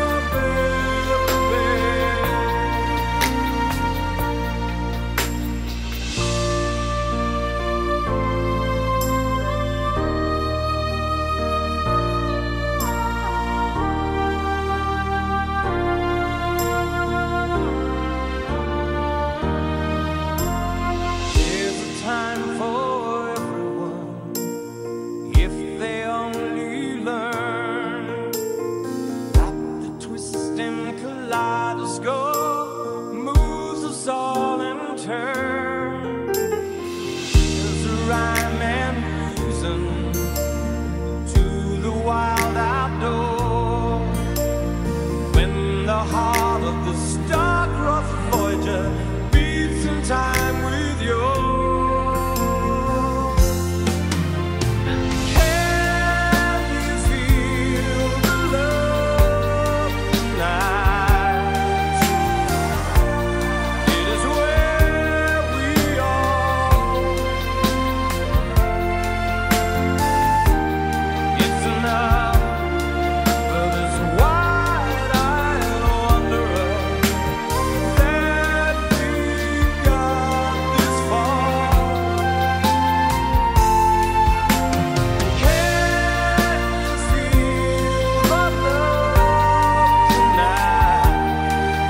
There's a time for everyone if they only learn that the twisting kaleidoscope moves us all in turn. There's a rhyme and reason to the wild outdoor when the heart of the star-crossed Voyager beats in time with yours. Can you feel the love tonight? It is where we are. It's enough for this wide-eyed wanderer that we got this far. Can you feel the love tonight?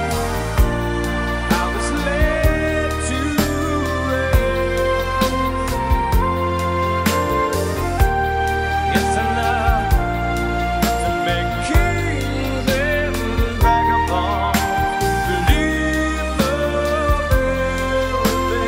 How it's led to rest. It's enough to make kings and vagabonds believe the very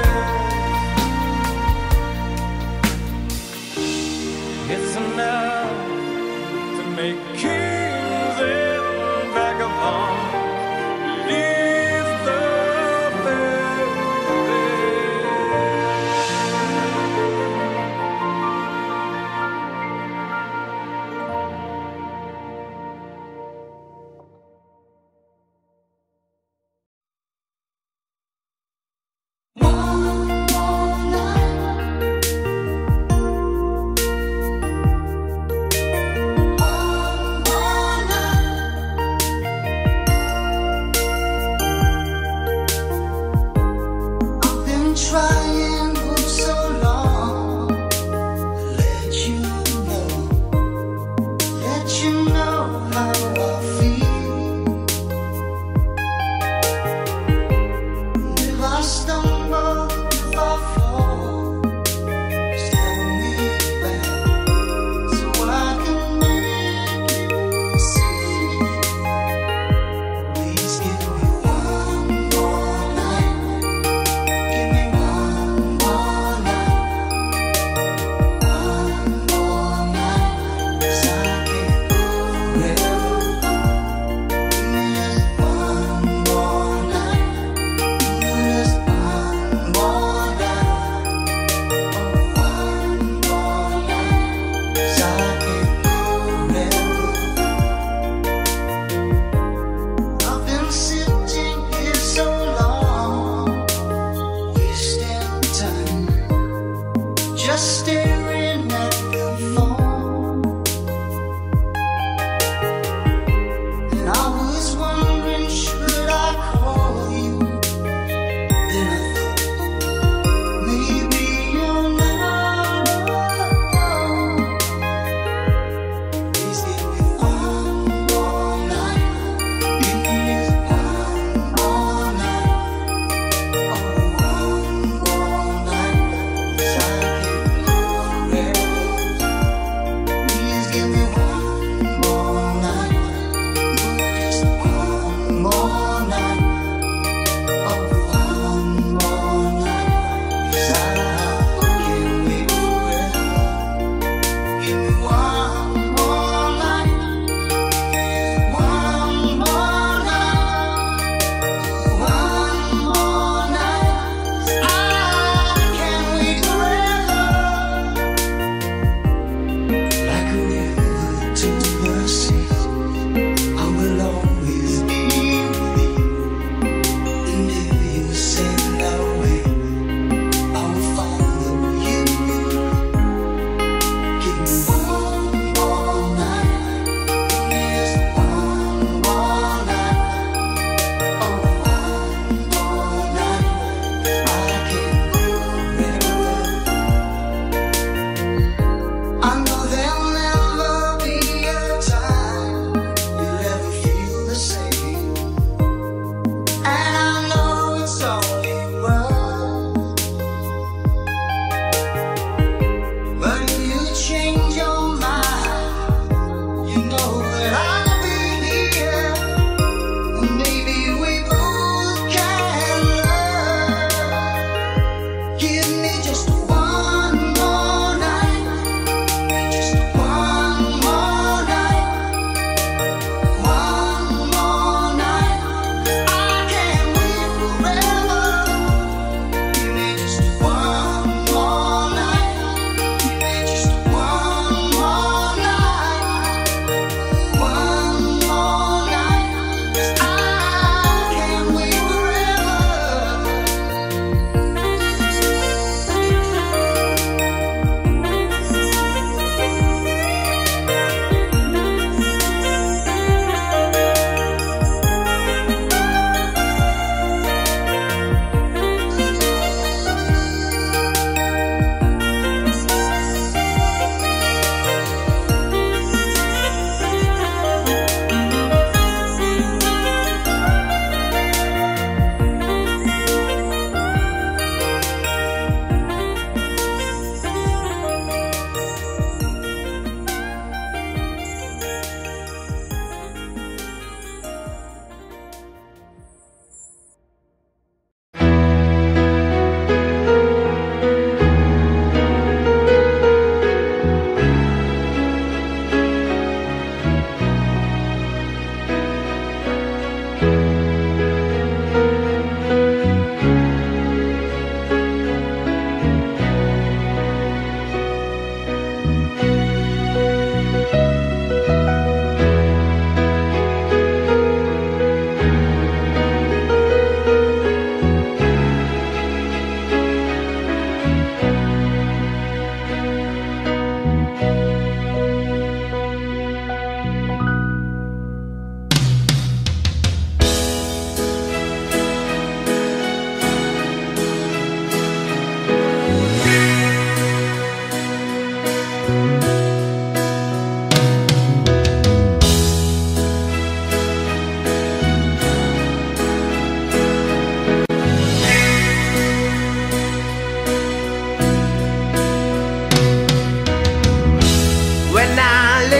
best. It's enough to make kings and vagabonds believe the very One more night,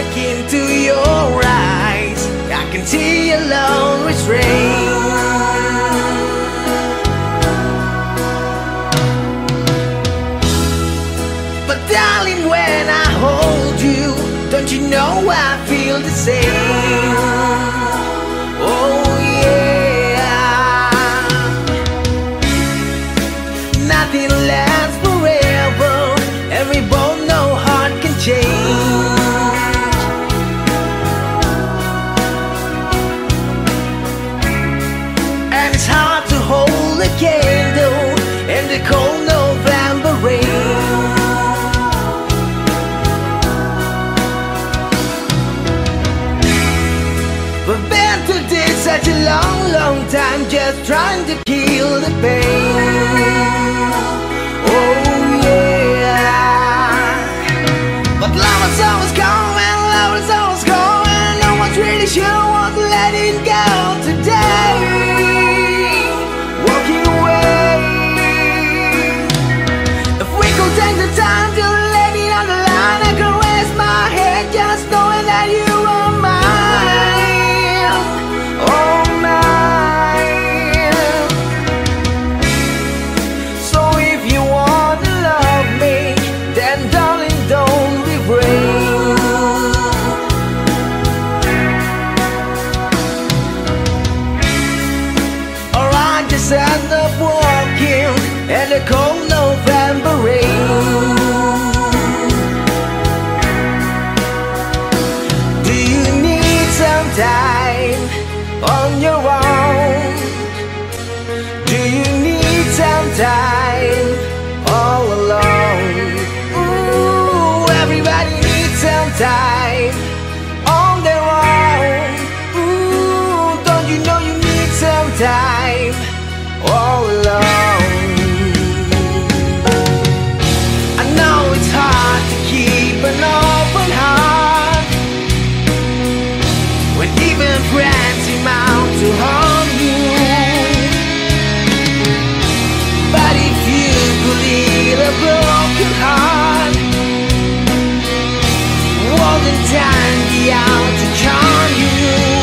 look into your eyes, I can see your lone restraint. But darling, when I hold you, don't you know I feel the same? Oh yeah. Nothing lasts forever, and we both know heart can change. And it's hard to hold a candle in the cold November rain. We've been through this such a long, long time, just trying to kill the pain. Oh yeah. But love is always coming, love is always going. No one's really sure what to let it go today. Walking away. If we could take the time to let it on the line, I could raise my head just knowing that you are mine. Oh mine. So if you wanna love me, then darling, don't refrain. Or I just end up walking in the cold November rain. Do you need some time on your own? Do you need some time all alone? Ooh, everybody needs some time on their own. Ooh, don't you know you need some time all alone? I know it's hard to keep an open heart when even friends seem out to harm you. But if you could heal a broken heart, wouldn't time be out to charm you?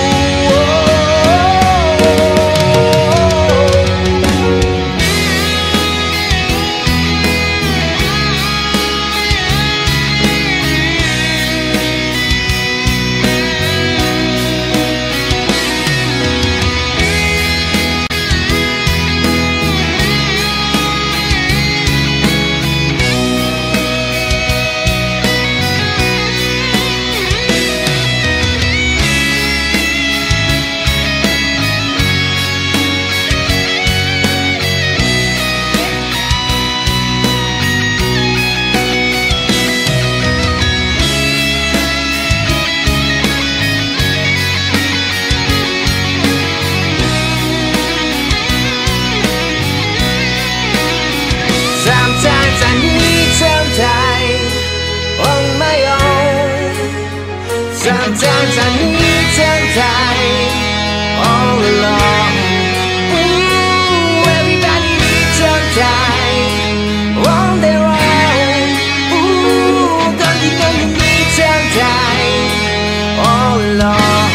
Sometimes I need some time on my own. Sometimes I need some time all alone. Ooh, everybody needs some time on their own. Ooh, don't you know you need some time all alone?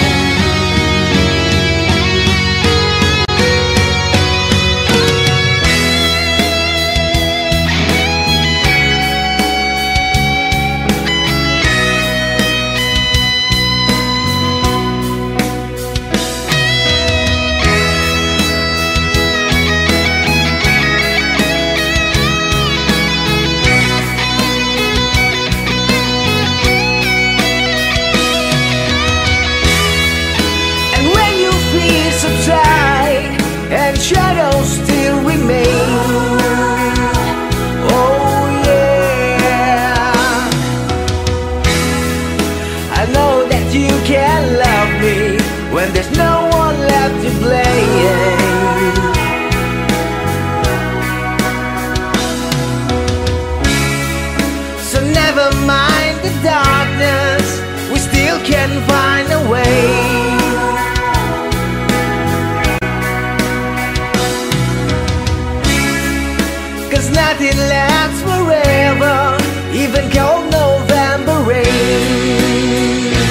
And shadows still remain. Oh yeah. I know that you can love me when there's no one left to blame. So never mind the darkness, we still can find a way. Nothing lasts forever, even cold November rain.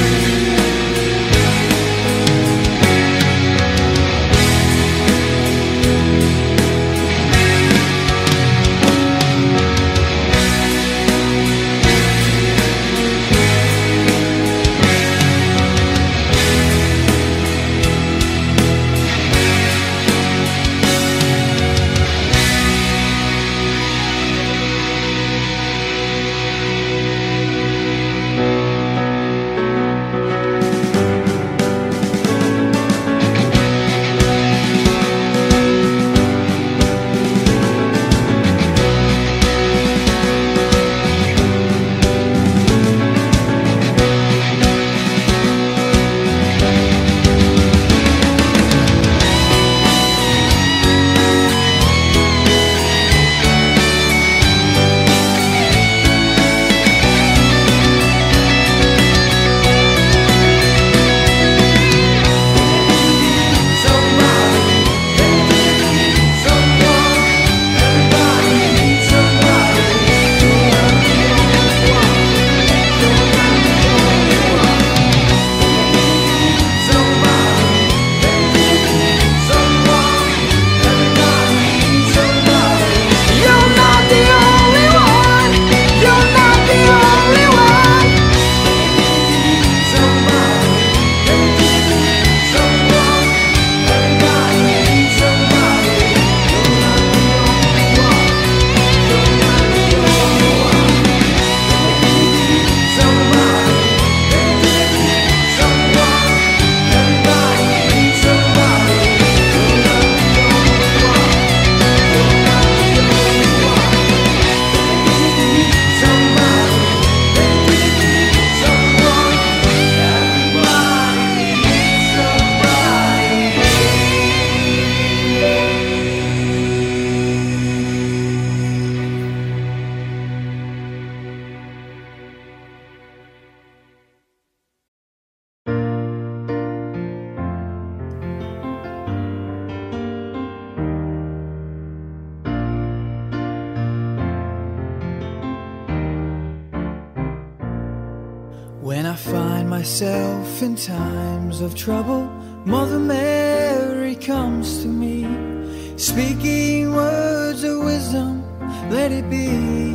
myself in times of trouble, Mother Mary comes to me, speaking words of wisdom, let it be.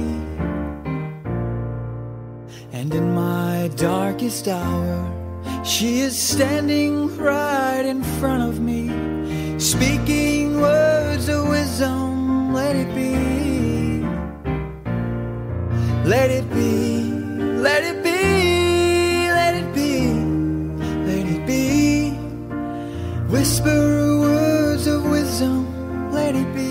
And in my darkest hour, she is standing right in front of me, speaking words of wisdom, let it be. Let it be, let it be, let it be, let it be. Whisper words of wisdom, let it be.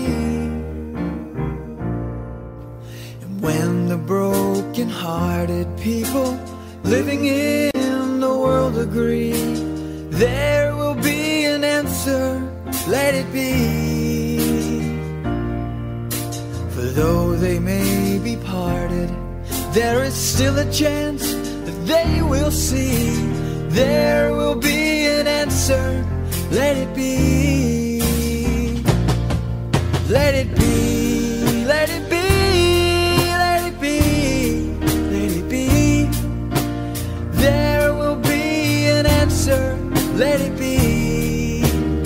And when the broken-hearted people living in the world agree, there will be an answer, let it be. For though they may be parted, there is still a chance that they will see. There will be an answer, let it be. Let it be, let it be, let it be, let it be. There will be an answer, let it be.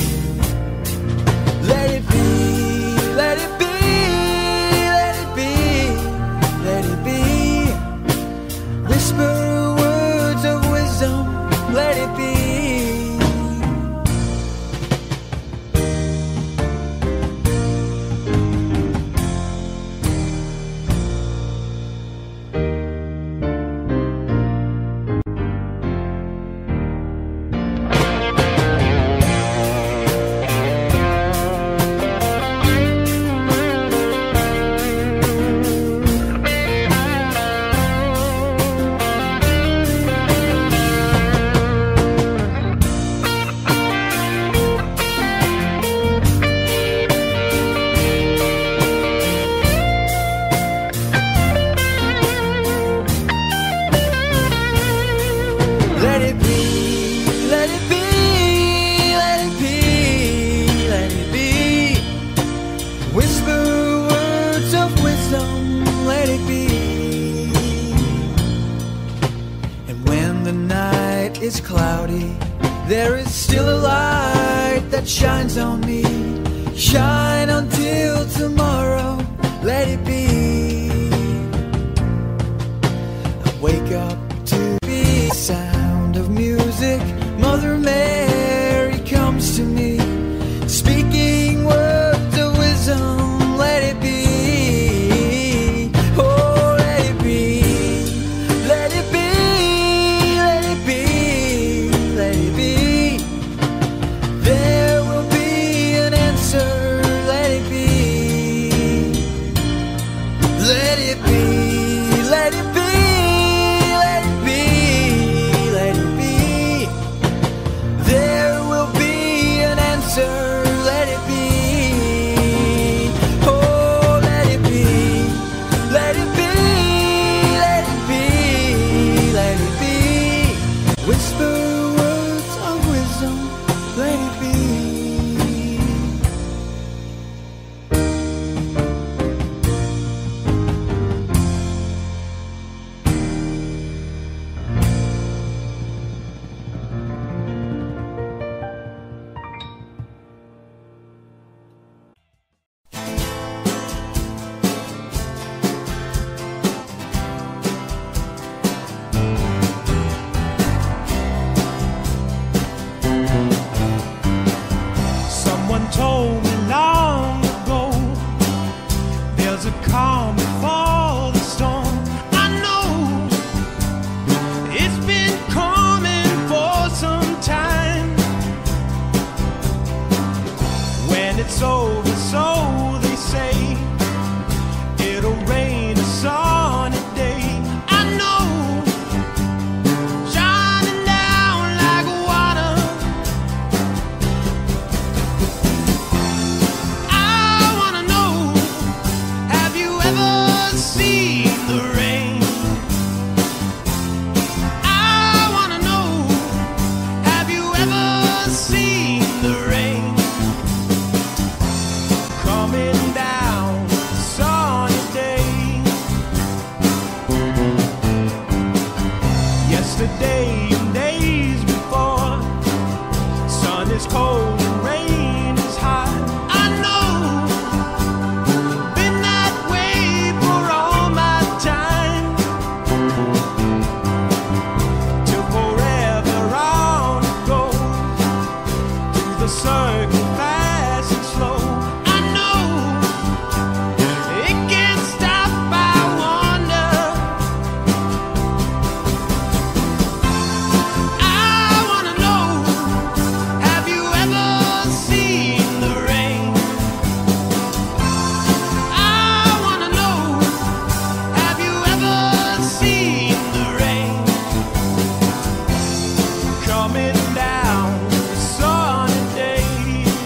Let it be, let it be, let it be, let it be. Whisper words of wisdom, let it be. There is still a light that shines on me. Shine until tomorrow, let it be. I wake up to the sound of music. Mother Mary comes to me, speaking words of wisdom, let it be. Oh, let it be, let it be, let it be, let it be. There will be an answer, let it be. Let it be, let it be, let it be, let it be. There will be an answer, let it be. Oh, let it be, let it be, let it be, let it be. Whisper words of wisdom, let it be. Someone told me long ago, there's a calm before the storm. I know it's been coming for some time. When it's over, so they say, it'll rain a sunny day. I know, shining down like water. I wanna know, have you ever seen the rain? I wanna know, have you ever seen the rain? circle fast and slow. I know it can't stop, I wonder. I wanna know, have you ever seen the rain? I wanna know, have you ever seen the rain coming down a sunny day?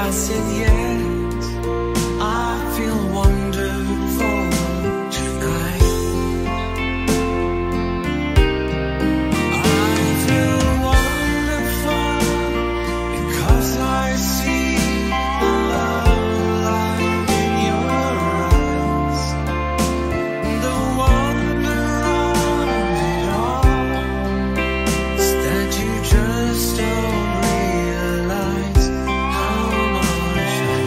I said yes, I feel wonderful tonight. I feel wonderful because I see the light in your eyes. The wonder of it all is that you just don't realize how much I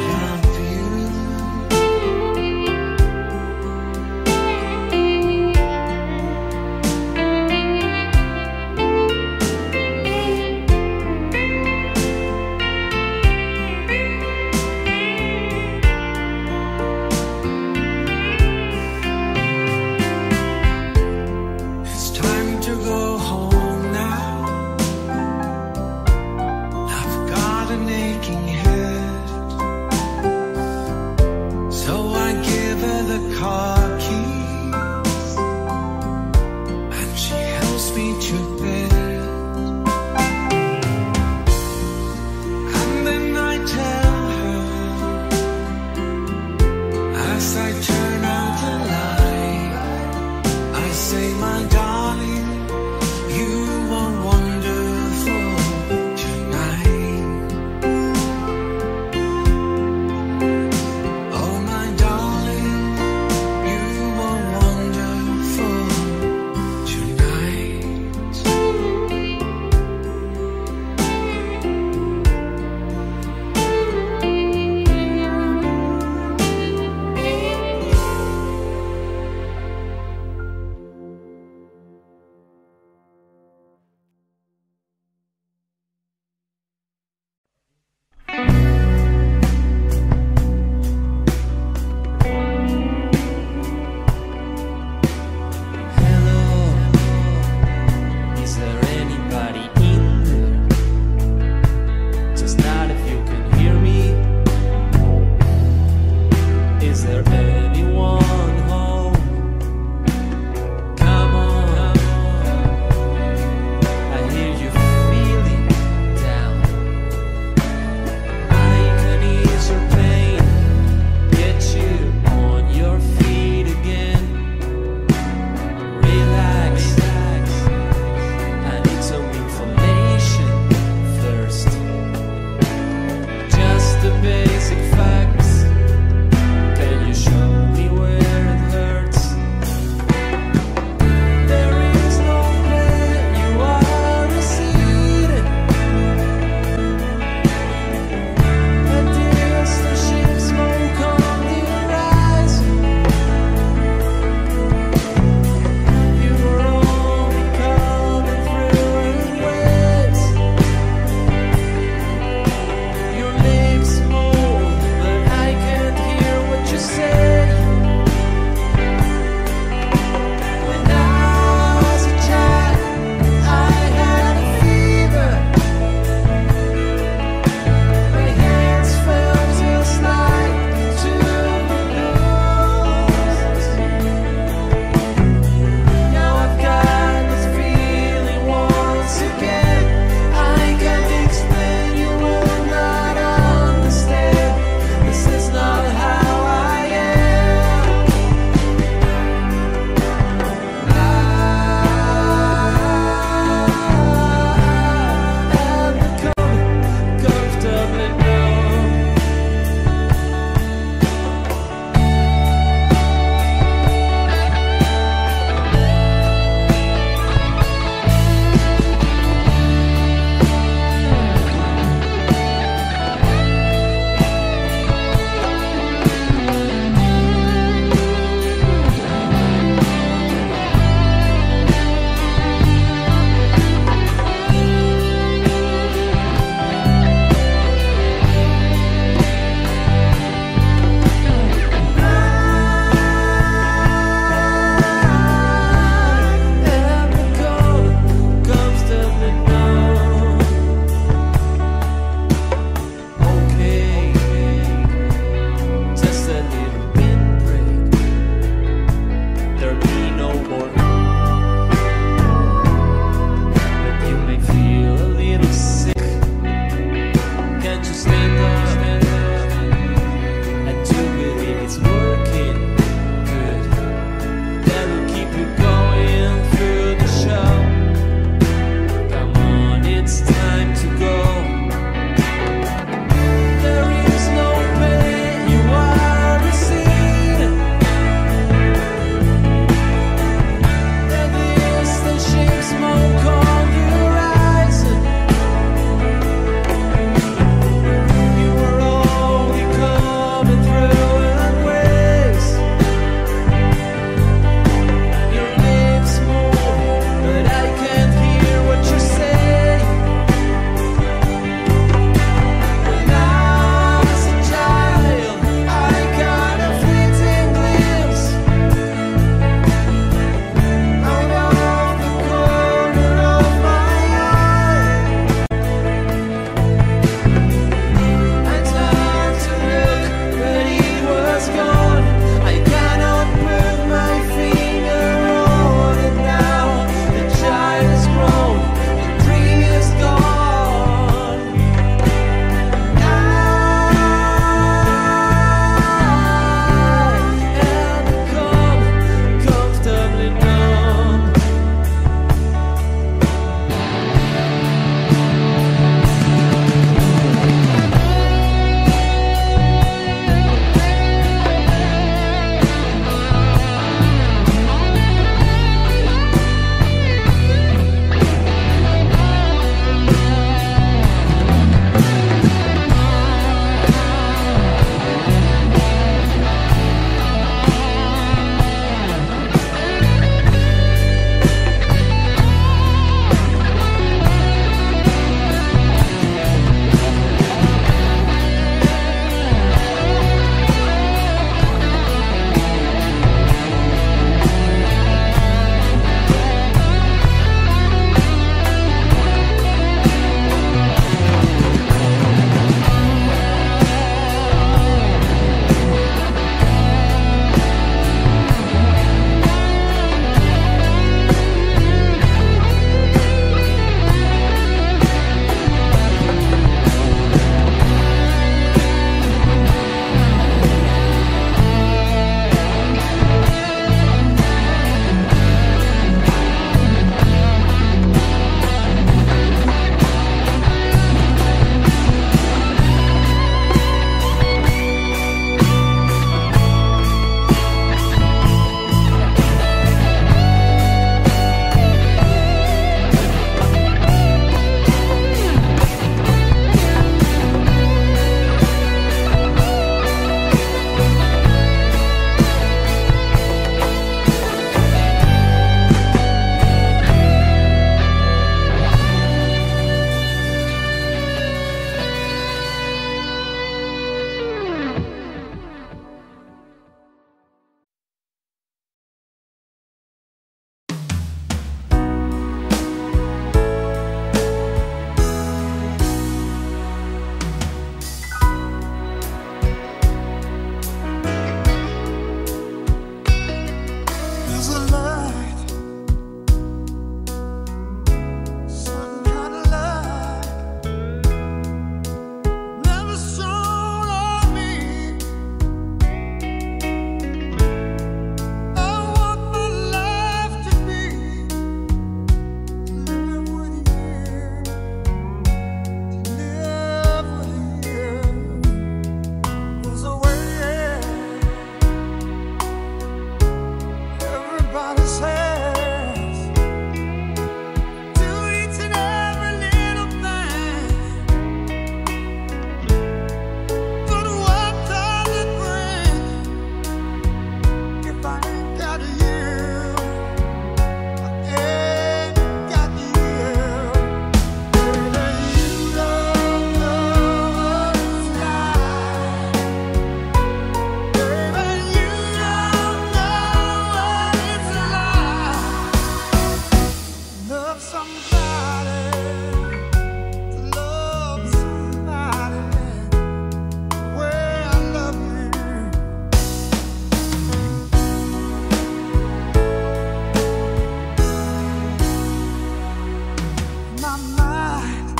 fly.